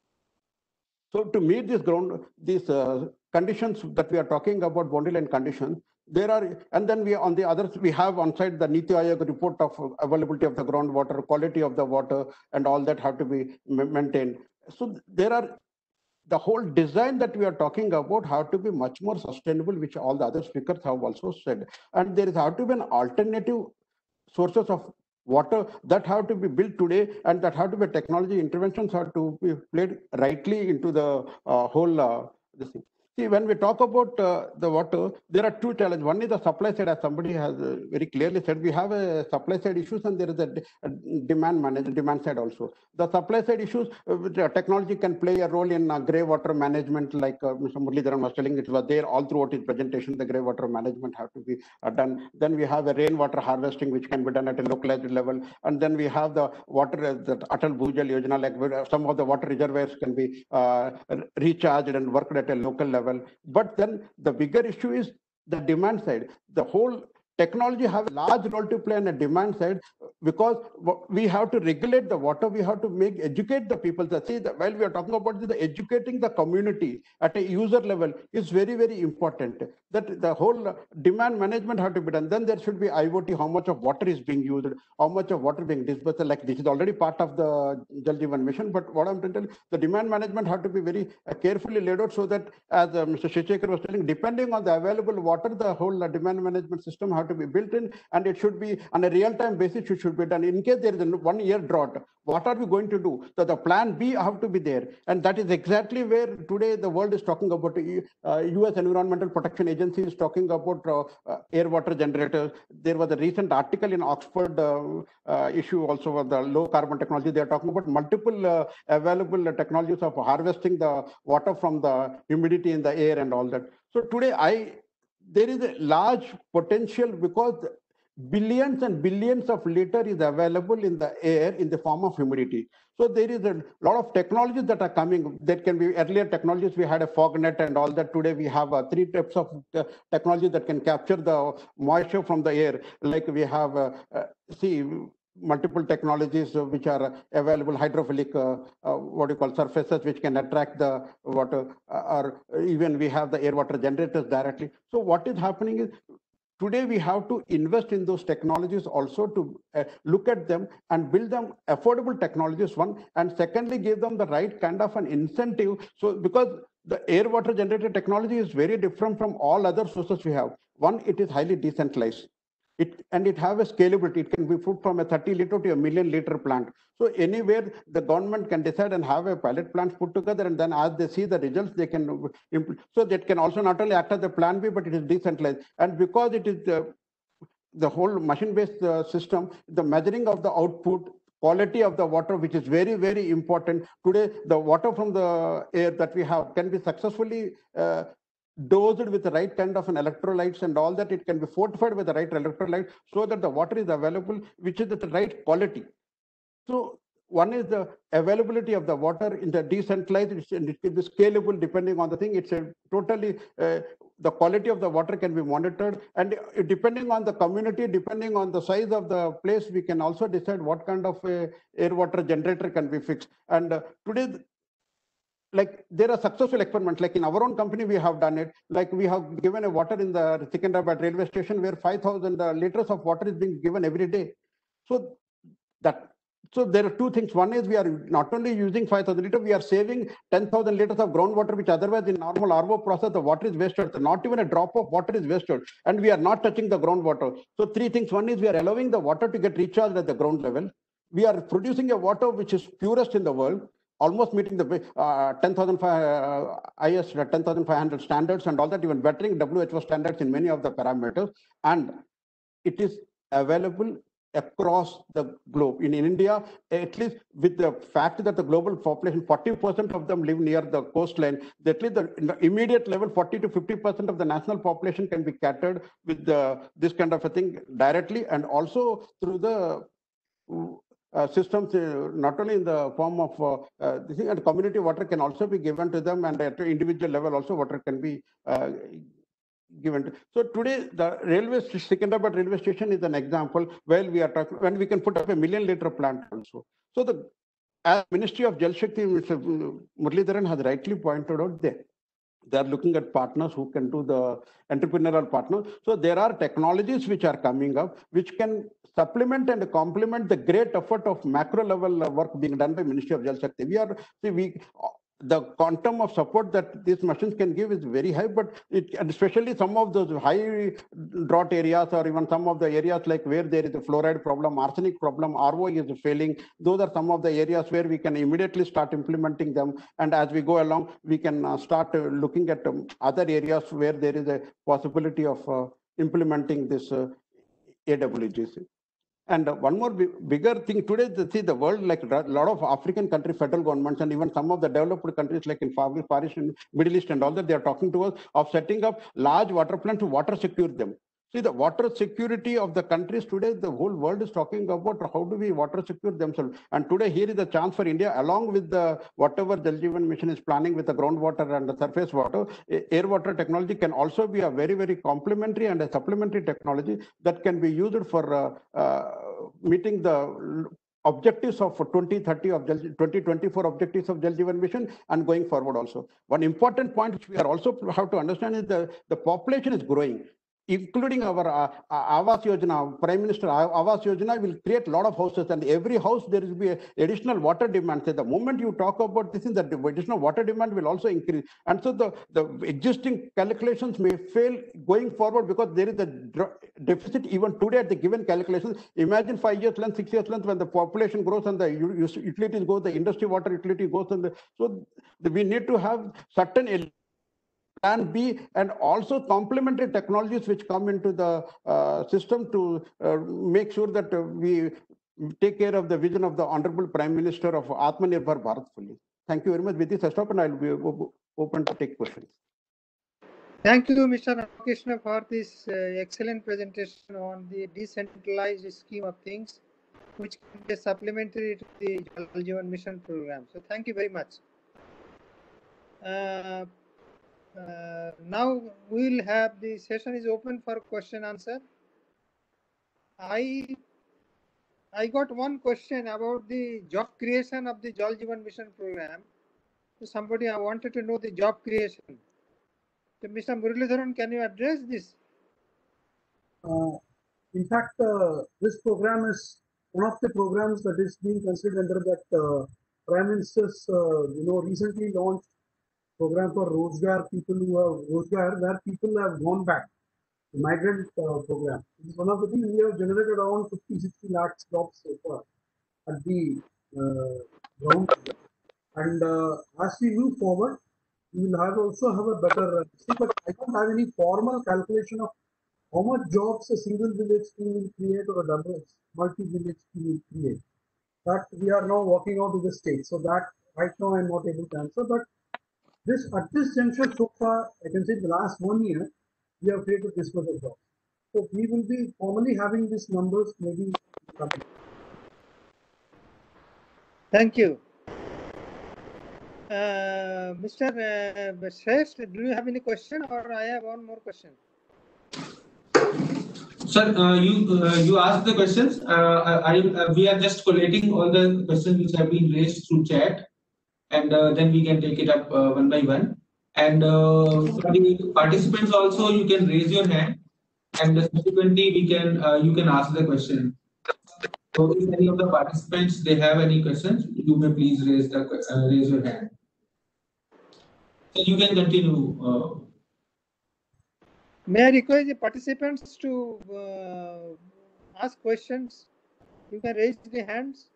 So to meet this ground, these uh, conditions that we are talking about, boundary line conditions, there are, and then we on the others, we have on site the Niti Aayog report of availability of the groundwater, quality of the water, and all that have to be maintained. So there are, the whole design that we are talking about have to be much more sustainable, which all the other speakers have also said. And there is have to be an alternative sources of water that have to be built today, and that have to be technology interventions have to be played rightly into the uh, whole uh, this thing. See, when we talk about uh, the water, there are two challenges. One is the supply side, as somebody has uh, very clearly said. We have a supply side issues, and there is a, de a demand management, demand side also. The supply side issues, uh, which, uh, technology can play a role in uh, grey water management, like uh, Mister Muralidharan was telling. It was there all throughout his presentation. The grey water management have to be uh, done. Then we have a rainwater harvesting, which can be done at a localized level. And then we have the water, uh, the Atal Bhujal Yojana, like where some of the water reservoirs can be uh, recharged and worked at a local level. But then the bigger issue is the demand side. The whole technology have a large role to play on the demand side, because we have to regulate the water. We have to make educate the people. That see, that while we are talking about the educating the community at a user level is very, very important. That the whole demand management have to be done. Then there should be I O T, how much of water is being used, how much of water being dispersed. Like this is already part of the Jal Jeevan mission. But what I'm telling you, the demand management have to be very uh, carefully laid out, so that, as uh, Mister Shekhar was telling, depending on the available water, the whole uh, demand management system have to be built in, and it should be on a real-time basis. It should be done. In case there is a one-year drought, what are we going to do? So the plan B have to be there, and that is exactly where today the world is talking about. Uh, U S Environmental Protection Agency is talking about uh, uh, air water generators. There was a recent article in Oxford uh, uh, issue also of the low carbon technology. They are talking about multiple uh, available uh, technologies of harvesting the water from the humidity in the air and all that. So today I. There is a large potential, because billions and billions of liters is available in the air in the form of humidity. So there is a lot of technologies that are coming. That can be earlier technologies. We had a fog net and all that. Today we have uh, three types of uh, technology that can capture the moisture from the air. Like we have, uh, uh, see, multiple technologies uh, which are available, hydrophilic, uh, uh, what do you call surfaces, which can attract the water, uh, or even we have the air water generators directly. So what is happening is, today we have to invest in those technologies also to uh, look at them and build them affordable technologies, one, and secondly, give them the right kind of an incentive. So because the air water generator technology is very different from all other sources we have. One, it is highly decentralized. It, and it have a scalability. It can be put from a thirty liter to a million liter plant. So anywhere the government can decide and have a pilot plant put together, and then as they see the results, they can, so that can also not only act as the plan B, but it is decentralized. And because it is the, the whole machine-based uh, system, the measuring of the output, quality of the water, which is very, very important. Today, the water from the air that we have can be successfully uh, dosed with the right kind of an electrolytes and all that. It can be fortified with the right electrolytes so that the water is available, which is the right quality. So one is the availability of the water in the decentralized, and it can be scalable depending on the thing. It's a totally, uh, the quality of the water can be monitored, and depending on the community, depending on the size of the place, we can also decide what kind of a air water generator can be fixed. And uh, today, like there are successful experiments, like in our own company, we have done it. Like we have given a water in the Secunderabad railway station where five thousand uh, liters of water is being given every day. So that, so there are two things. One is we are not only using five thousand liters, we are saving ten thousand liters of groundwater, which otherwise in normal R O process, the water is wasted. So not even a drop of water is wasted, and we are not touching the groundwater. So three things. One is we are allowing the water to get recharged at the ground level. We are producing a water which is purest in the world, almost meeting the uh, ten thousand uh, I S ten thousand five hundred standards and all that, even bettering W H O standards in many of the parameters. And it is available across the globe. In, in India, at least with the fact that the global population, forty percent of them live near the coastline, at least the, in the immediate level, forty to fifty percent of the national population can be catered with the, this kind of a thing directly, and also through the Uh, systems, uh, not only in the form of uh, uh, this thing, and community water can also be given to them, and at individual level also water can be uh, given to. So today the railway, Secunderabad railway station is an example where we are talking, when we can put up a million liter plant also. So the, as Ministry of Jal Shakti, Mister Muralidharan has rightly pointed out there, they are looking at partners who can do the entrepreneurial partners. So there are technologies which are coming up, which can supplement and complement the great effort of macro level work being done by Ministry of Jal Shakti. We are, see, we, the quantum of support that these machines can give is very high, but it, and especially some of those high drought areas, or even some of the areas like where there is a fluoride problem, arsenic problem, R O is failing. Those are some of the areas where we can immediately start implementing them. And as we go along, we can uh, start uh, looking at um, other areas where there is a possibility of uh, implementing this uh, A W G C. And one more bigger thing today, see the world, like a lot of African country federal governments, and even some of the developed countries like in Far East and Middle East and all that, they are talking to us of setting up large water plants to water secure them. See, the water security of the countries today, the whole world is talking about how do we water secure themselves. And today here is a chance for India, along with the whatever Jal Jeevan Mission is planning with the groundwater and the surface water, air water technology can also be a very, very complementary and a supplementary technology that can be used for uh, uh, meeting the objectives of twenty thirty of Jal, twenty twenty-four objectives of Jal Jeevan Mission and going forward also. One important point which we are also have to understand is the, the population is growing, including our uh, Awas Yojana, Prime Minister Awas Yojana will create a lot of houses, and every house there will be a additional water demand. So the moment you talk about this, is that the additional water demand will also increase. And so the, the existing calculations may fail going forward because there is a deficit even today at the given calculations. Imagine five years length, six years length, when the population grows and the utilities go, the industry water utility goes, and the, so the, we need to have certain plan B and also complementary technologies which come into the uh, system to uh, make sure that uh, we take care of the vision of the Honorable Prime Minister of Atmanirbhar Bharat fully. Thank you very much. With this, I stop and I will be open to take questions. Thank you, Mister Ramakrishna, for this uh, excellent presentation on the decentralized scheme of things, which can be supplementary to the Jal Jeevan Mission program. So thank you very much. Uh, Uh, now we'll have the session is open for question answer. I I got one question about the job creation of the Jal Jeevan Mission program. So somebody I wanted to know the job creation. So Mister Muralidharan, can you address this? Uh, in fact, uh, this program is one of the programs that is being considered under that uh, Prime Minister's, uh, you know, recently launched program for Rozgar, people who have Rozgar, where people have gone back. The migrant uh, program. It is one of the things we have generated around fifty, sixty lakhs jobs so far at the uh, ground. And uh, as we move forward, we will have also have a better, uh, see, but I don't have any formal calculation of how much jobs a single village scheme will create or a double multi-village scheme will create. That we are now working out to the state. So that right now I'm not able to answer. But this at this juncture so far, I can say the last one year, we have created this much of jobs. So we will be formally having these numbers maybe coming. Thank you. Uh, Mister Uh, Shresh, do you have any question or I have one more question? Sir, uh, you uh, you asked the questions. Uh, I, uh, we are just collating all the questions which have been raised through chat, and uh, then we can take it up uh, one by one. And uh, for the participants also, you can raise your hand, and subsequently we can uh, you can ask the question. So if any of the participants they have any questions, you may please raise the uh, raise your hand. So you can continue. Uh, May I request the participants to uh, ask questions? You can raise the hands.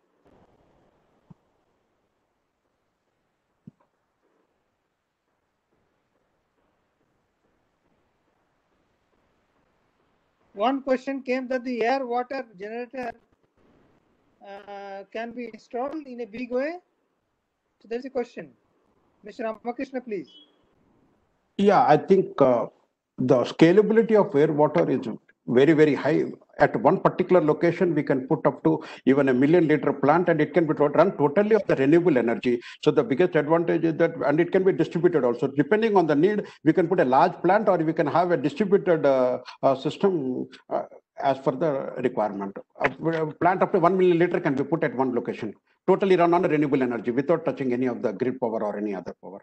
One question came that the air water generator uh, can be installed in a big way. So there's a question. Mister Ramakrishna, please. Yeah, I think uh, the scalability of air water is very, very high. At one particular location, we can put up to even a million liter plant, and it can be run totally on the renewable energy. So the biggest advantage is that, and it can be distributed also. Depending on the need, we can put a large plant or we can have a distributed uh, uh, system uh, as per the requirement. A plant up to one million liter can be put at one location, totally run on renewable energy without touching any of the grid power or any other power.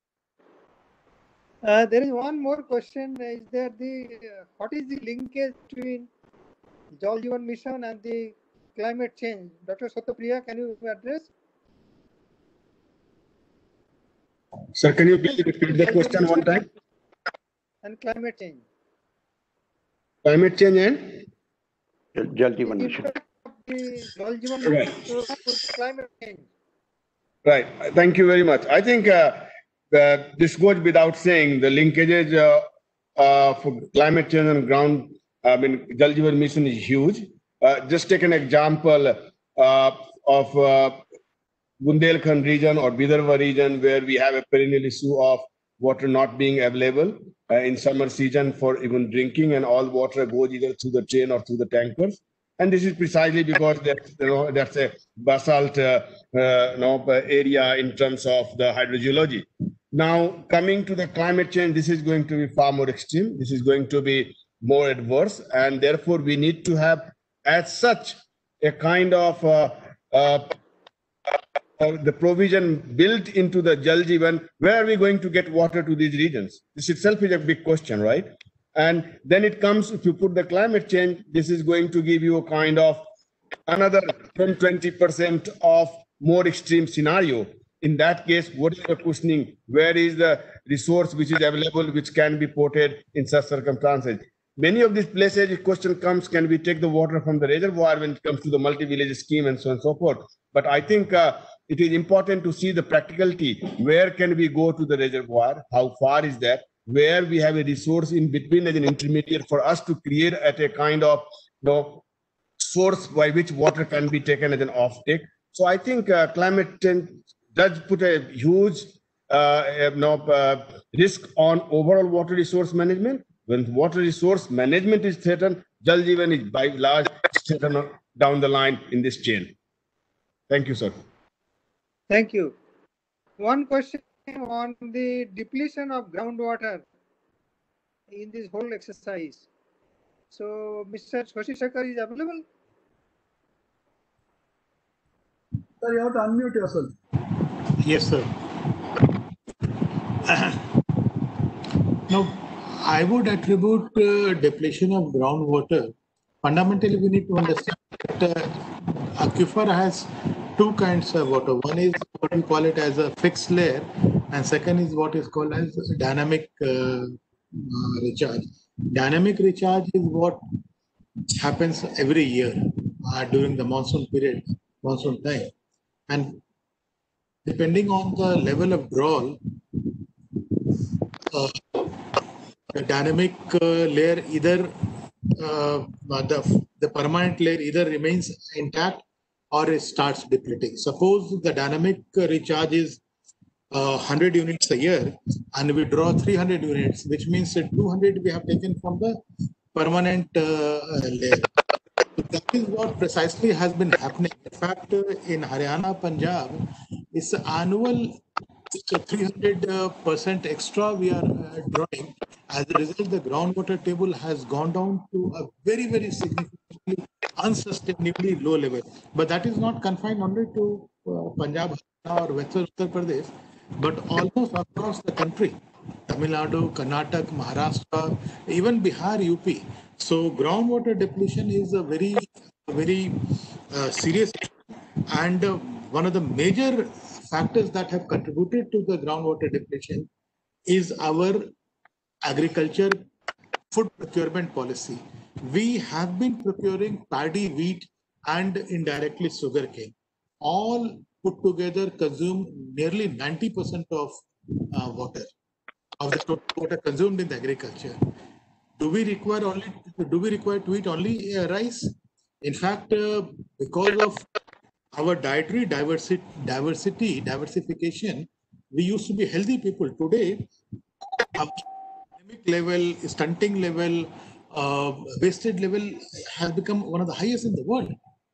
Uh, there is one more question. Is there the uh, what is the linkage between Jal Jeevan Mission and the climate change? Doctor Satyapriya, can you address? Sir, can you please repeat the question one time? And climate change. Climate change and Jal Jeevan Mission. The Jal Jeevan Mission Right. program with climate change. Right. Thank you very much. I think uh, the, this goes without saying. The linkages uh, uh, for climate change and ground, I mean, Jal Jeevan Mission is huge. Uh, just take an example uh, of uh, Bundelkhand region or Vidarbha region, where we have a perennial issue of water not being available uh, in summer season for even drinking, and all water goes either through the train or through the tankers. And this is precisely because that's, you know, that's a basalt uh, uh, you know, area in terms of the hydrogeology. Now, coming to the climate change, this is going to be far more extreme. This is going to be more adverse, and therefore we need to have, as such, a kind of uh, uh, uh, the provision built into the Jal Jeevan. Where are we going to get water to these regions? This itself is a big question, right? And then it comes, if you put the climate change, this is going to give you a kind of another ten, twenty percent of more extreme scenario. In that case, what is the questioning? Where is the resource which is available, which can be ported in such circumstances? Many of these places, the question comes, can we take the water from the reservoir when it comes to the multi-village scheme and so on and so forth? But I think uh, it is important to see the practicality. Where can we go to the reservoir? How far is that? Where we have a resource in between as an intermediate for us to create at a kind of, you know, source by which water can be taken as an offtake. So I think uh, climate change does put a huge uh, you know, uh, risk on overall water resource management. When water resource management is threatened, Jal Jeevan is by large threatened down the line in this chain. Thank you, sir. Thank you. One question on the depletion of groundwater in this whole exercise. So, Mister Shashi Shekhar is available? Sir, you have to unmute yourself. Yes, sir. Now, I would attribute uh, depletion of groundwater. Fundamentally, we need to understand that uh, aquifer has two kinds of water. One is what we call it as a fixed layer, and second is what is called as dynamic uh, uh, recharge. Dynamic recharge is what happens every year uh, during the monsoon period, monsoon time, and depending on the level of drawl, uh, the dynamic uh, layer either uh, the, the permanent layer either remains intact or it starts depleting. Suppose the dynamic recharge is uh, one hundred units a year and we draw three hundred units, which means that two hundred we have taken from the permanent uh, layer. So that is what precisely has been happening. In fact, uh, in Haryana, Punjab, it's annual it's a three hundred percent uh, extra we are uh, drawing. As a result, the groundwater table has gone down to a very, very significantly unsustainably low level. But that is not confined only to uh, Punjab or Western Uttar Pradesh, but almost across the country. Tamil Nadu, Karnataka, Maharashtra, even Bihar, U P. So groundwater depletion is a very, very uh, serious issue. And uh, one of the major factors that have contributed to the groundwater depletion is our agriculture food procurement policy. We have been procuring paddy, wheat, and indirectly sugarcane. All put together consume nearly ninety percent of uh, water, of the total water consumed in the agriculture. Do we require only? Do we require to eat only uh, rice? In fact, uh, because of our dietary diversity, diversity, diversification, we used to be healthy people. Today, our anemic level, stunting level, uh, wastage level has become one of the highest in the world.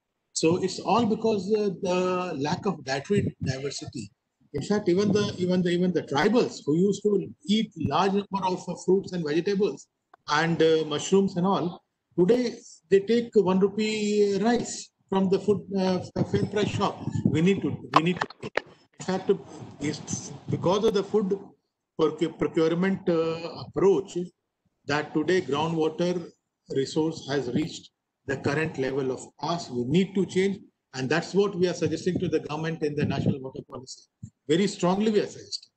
So it's all because uh, the lack of dietary diversity. In fact, even the even the even the tribals who used to eat large number of uh, fruits and vegetables and uh, mushrooms and all, today they take one rupee rice from the food uh, fair price shop. We need to we need to. In fact, it's because of the food procurement uh, approach that today groundwater resource has reached the current level of us. We need to change, and that's what we are suggesting to the government in the national water policy. Very strongly, we are suggesting.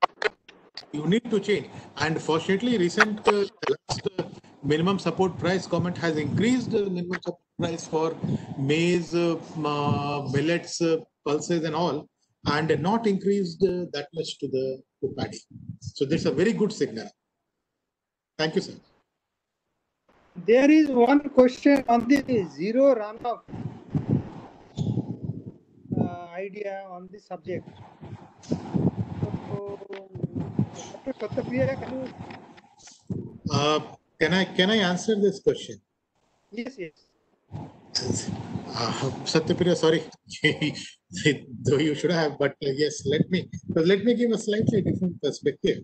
You need to change, and fortunately, recent uh, last uh, minimum support price government has increased the minimum support price for maize, uh, uh, millets, uh, pulses, and all, and not increased uh, that much to the to paddy. So that's a very good signal. Thank you, sir. There is one question on the zero runoff uh, idea on this subject. So, Doctor Satyapriya, can you? Uh, can I can I answer this question? Yes, yes. Uh, Satyapriya, sorry, though you should have, but uh, yes, let me let me give a slightly different perspective.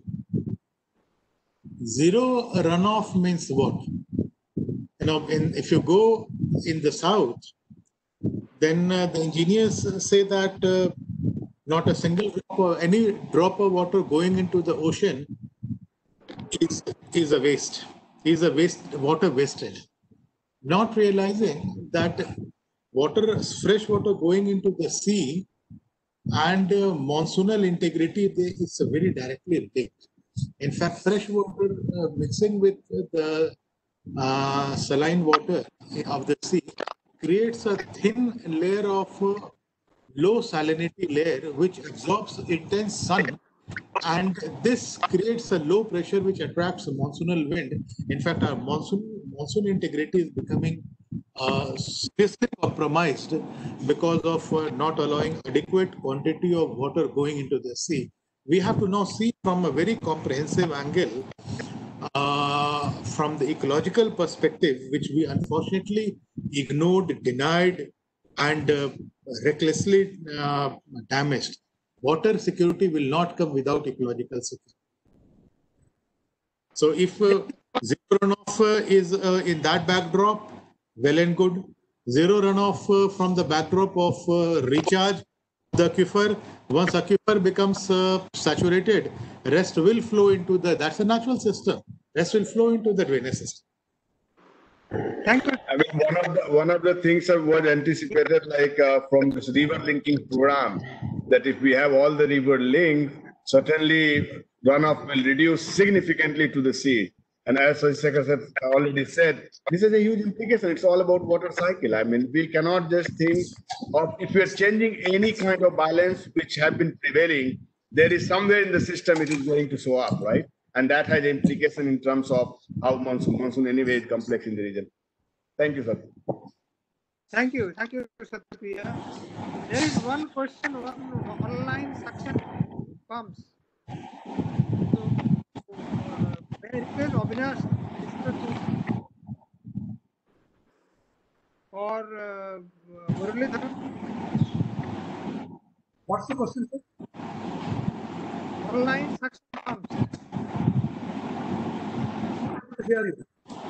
Zero runoff means what? You know, in, if you go in the south, then uh, the engineers say that uh, not a single drop of, any drop of water going into the ocean is, is a waste, is a waste, water wastage. Not realizing that water, fresh water going into the sea and uh, monsoonal integrity they, is very directly linked. In fact, fresh water uh, mixing with the uh, saline water of the sea creates a thin layer of uh, low salinity layer which absorbs intense sun, and this creates a low pressure which attracts a monsoonal wind. In fact, our monsoon monsoon integrity is becoming uh, seriously compromised because of uh, not allowing adequate quantity of water going into the sea. We have to now see from a very comprehensive angle, uh, from the ecological perspective, which we unfortunately ignored, denied, and uh, recklessly uh, damaged. Water security will not come without ecological security. So if uh, zero runoff uh, is uh, in that backdrop, well and good. Zero runoff uh, from the backdrop of uh, recharge, the aquifer. Once aquifer becomes uh, saturated, rest will flow into the, that's a natural system. Rest will flow into the drainage system. Thank you. I mean, one of the one of the things that was anticipated, like uh, from this river linking program, that if we have all the river linked, certainly runoff will reduce significantly to the sea. And as Secretary already said, this is a huge implication. It's all about water cycle. I mean, we cannot just think of, if we are changing any kind of balance which have been prevailing, there is somewhere in the system it is going to show up, right? And that has implication in terms of how monsoon, monsoon anyway is complex in the region. Thank you, sir. Thank you. Thank you, Satya. There is one question, one online suction pumps. So, uh, may I request Avinash or uh, Muralidharan? What's the question, sir? Online suction pumps. Here you.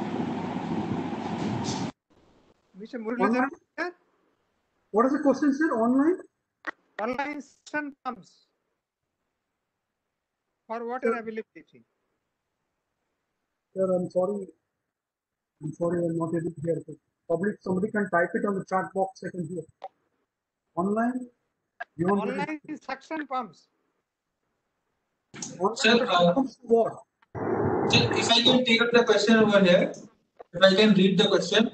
Mister Muralidharan? What is the question, sir? Online? Online suction pumps. For water Sir. availability. Sir, I'm sorry. I'm sorry, I'm not able to hear it. Public, somebody can type it on the chat box. I can hear. Online? You want Online suction pumps. Online Sir, uh, pumps to what? Sir, if I can take up the question over here, if I can read the question,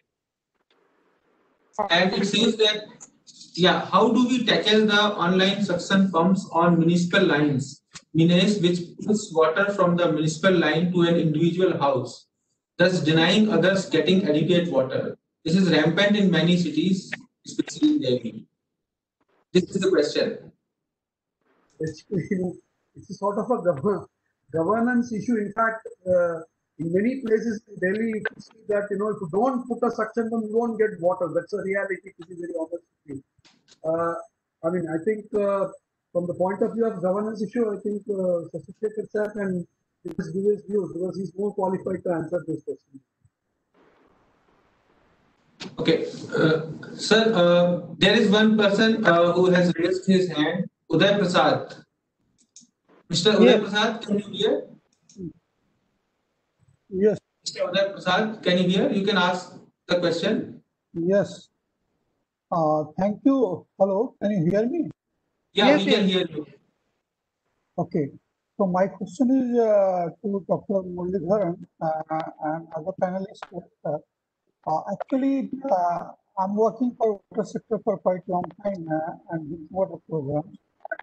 and it says that, yeah, how do we tackle the online suction pumps on municipal lines, means which pulls water from the municipal line to an individual house, thus denying others getting adequate water? This is rampant in many cities, especially in Delhi. This is the question. Basically, you know, it's a sort of a govern governance issue. In fact, uh, in many places in Delhi, you can see that, you know, if you don't put a suction pump, you won't get water. That's a reality, to be very honest with you. Uh, I mean, I think uh, from the point of view of governance issue, I think uh, Sasikhar sir can just give his views because he's more qualified to answer this question. Okay, uh, sir, uh, there is one person uh, who has raised his hand, Uday Prasad. Mister Uday Yes. Prasad, can you hear? Yes, Mister Uday Prasad, can you hear? You can ask the question. yes. Uh, thank you. Hello, can you hear me? Yeah, Yes, we can yes. hear you. Okay. So my question is uh, to Doctor Muralidharan uh, and other panelists. Uh, uh, actually, uh, I'm working for water sector for quite a long time uh, and with water programs.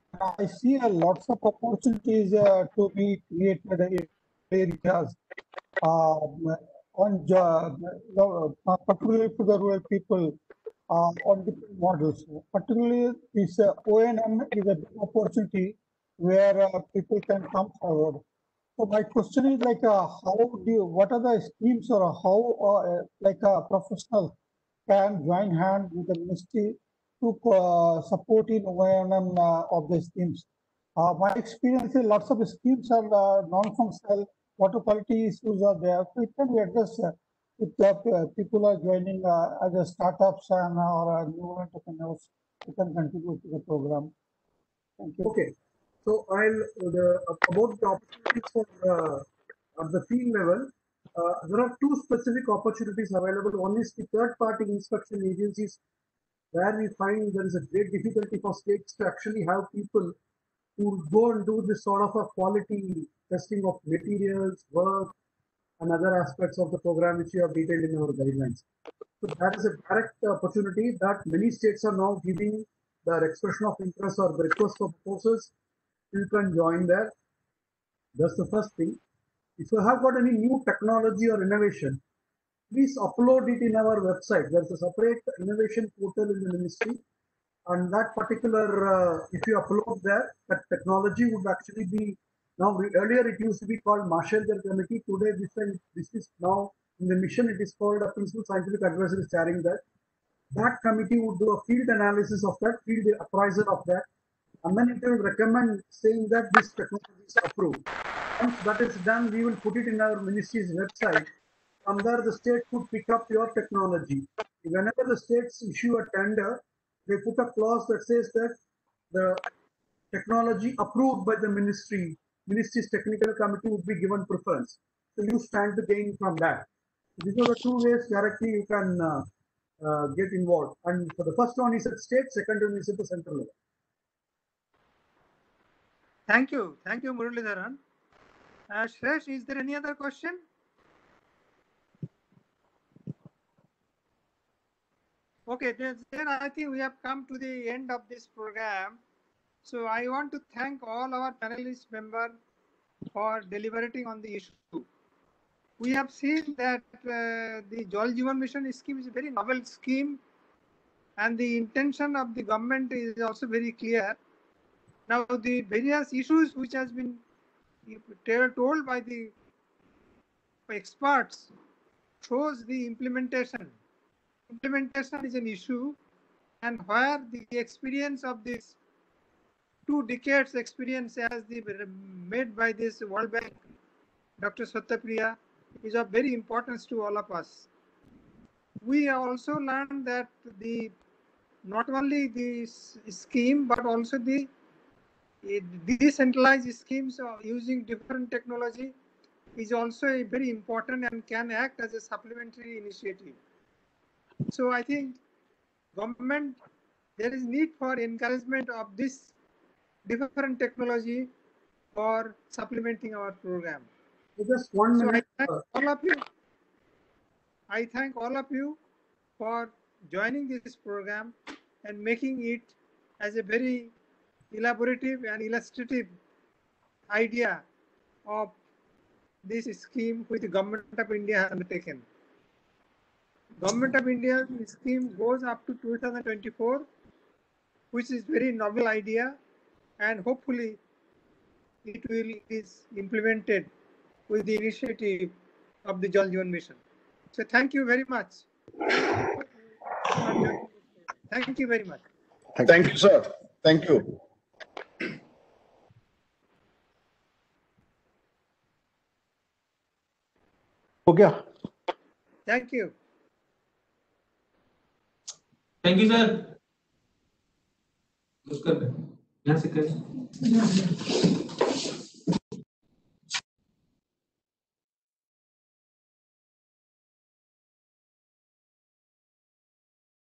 I see a lots of opportunities uh, to be created in areas uh, on job, uh, particularly to the rural people uh, on different models. Particularly, this uh, O N M is a big opportunity where uh, people can come forward. So my question is like, uh, how do you, what are the schemes or how uh, like a professional can join hand with the ministry to uh, support in O N M uh, of the schemes? Uh, my experience is lots of schemes are uh, non-functional, water quality issues are there. So it can be addressed uh, if the uh, people are joining uh, as a startups and uh, or uh, new entrepreneurs who can contribute to the program. Thank you. Okay, so I'll the, about the opportunities for uh, at the field level. Uh, there are two specific opportunities available. One is the third-party inspection agencies, where we find there is a great difficulty for states to actually have people who go and do this sort of a quality testing of materials, work, and other aspects of the program which we have detailed in our guidelines. So that is a direct opportunity that many states are now giving their expression of interest or the request for proposals. You can join there. That's the first thing. If you have got any new technology or innovation, please upload it in our website. There's a separate innovation portal in the ministry. And that particular, uh, if you upload there, that technology would actually be, now earlier it used to be called Marshall-Ger Committee. Today this, this is now in the mission, it is called a Principal Scientific Advisor is chairing that. That committee would do a field analysis of that, field appraisal of that, and then it will recommend saying that this technology is approved. Once that is done, we will put it in our ministry's website. From there, the state could pick up your technology. Whenever the states issue a tender, they put a clause that says that the technology approved by the ministry, ministry's technical committee would be given preference. So you stand to gain from that. These are the two ways directly you can uh, uh, get involved. And for the first one is at state, second one is at the central level. Thank you. Thank you, Muralidharan. Uh, Shresh, is there any other question? Okay, then, then I think we have come to the end of this program. So I want to thank all our panelist members for deliberating on the issue. We have seen that uh, the Jal Jeevan Mission scheme is a very novel scheme, and the intention of the government is also very clear. Now, the various issues which has been told by the experts shows the implementation. Implementation is an issue, and where the experience of this two decades experience as the made by this World Bank, Doctor Satyapriya, is of very importance to all of us. We have also learned that the not only this scheme but also the decentralized schemes of using different technology is also a very important and can act as a supplementary initiative. So I think government, there is need for encouragement of this different technology for supplementing our program. Just one so minute. I thank all of you. I thank all of you for joining this program and making it as a very elaborative and illustrative idea of this scheme which the Government of India has undertaken. Government of India scheme goes up to two thousand twenty-four, which is very novel idea, and hopefully it will is implemented with the initiative of the Jal Jeevan Mission. So thank you very much. Thank you very much. Thank you, sir. Thank you. Okay. Thank you. Thank you, sir. यहाँ से कैसे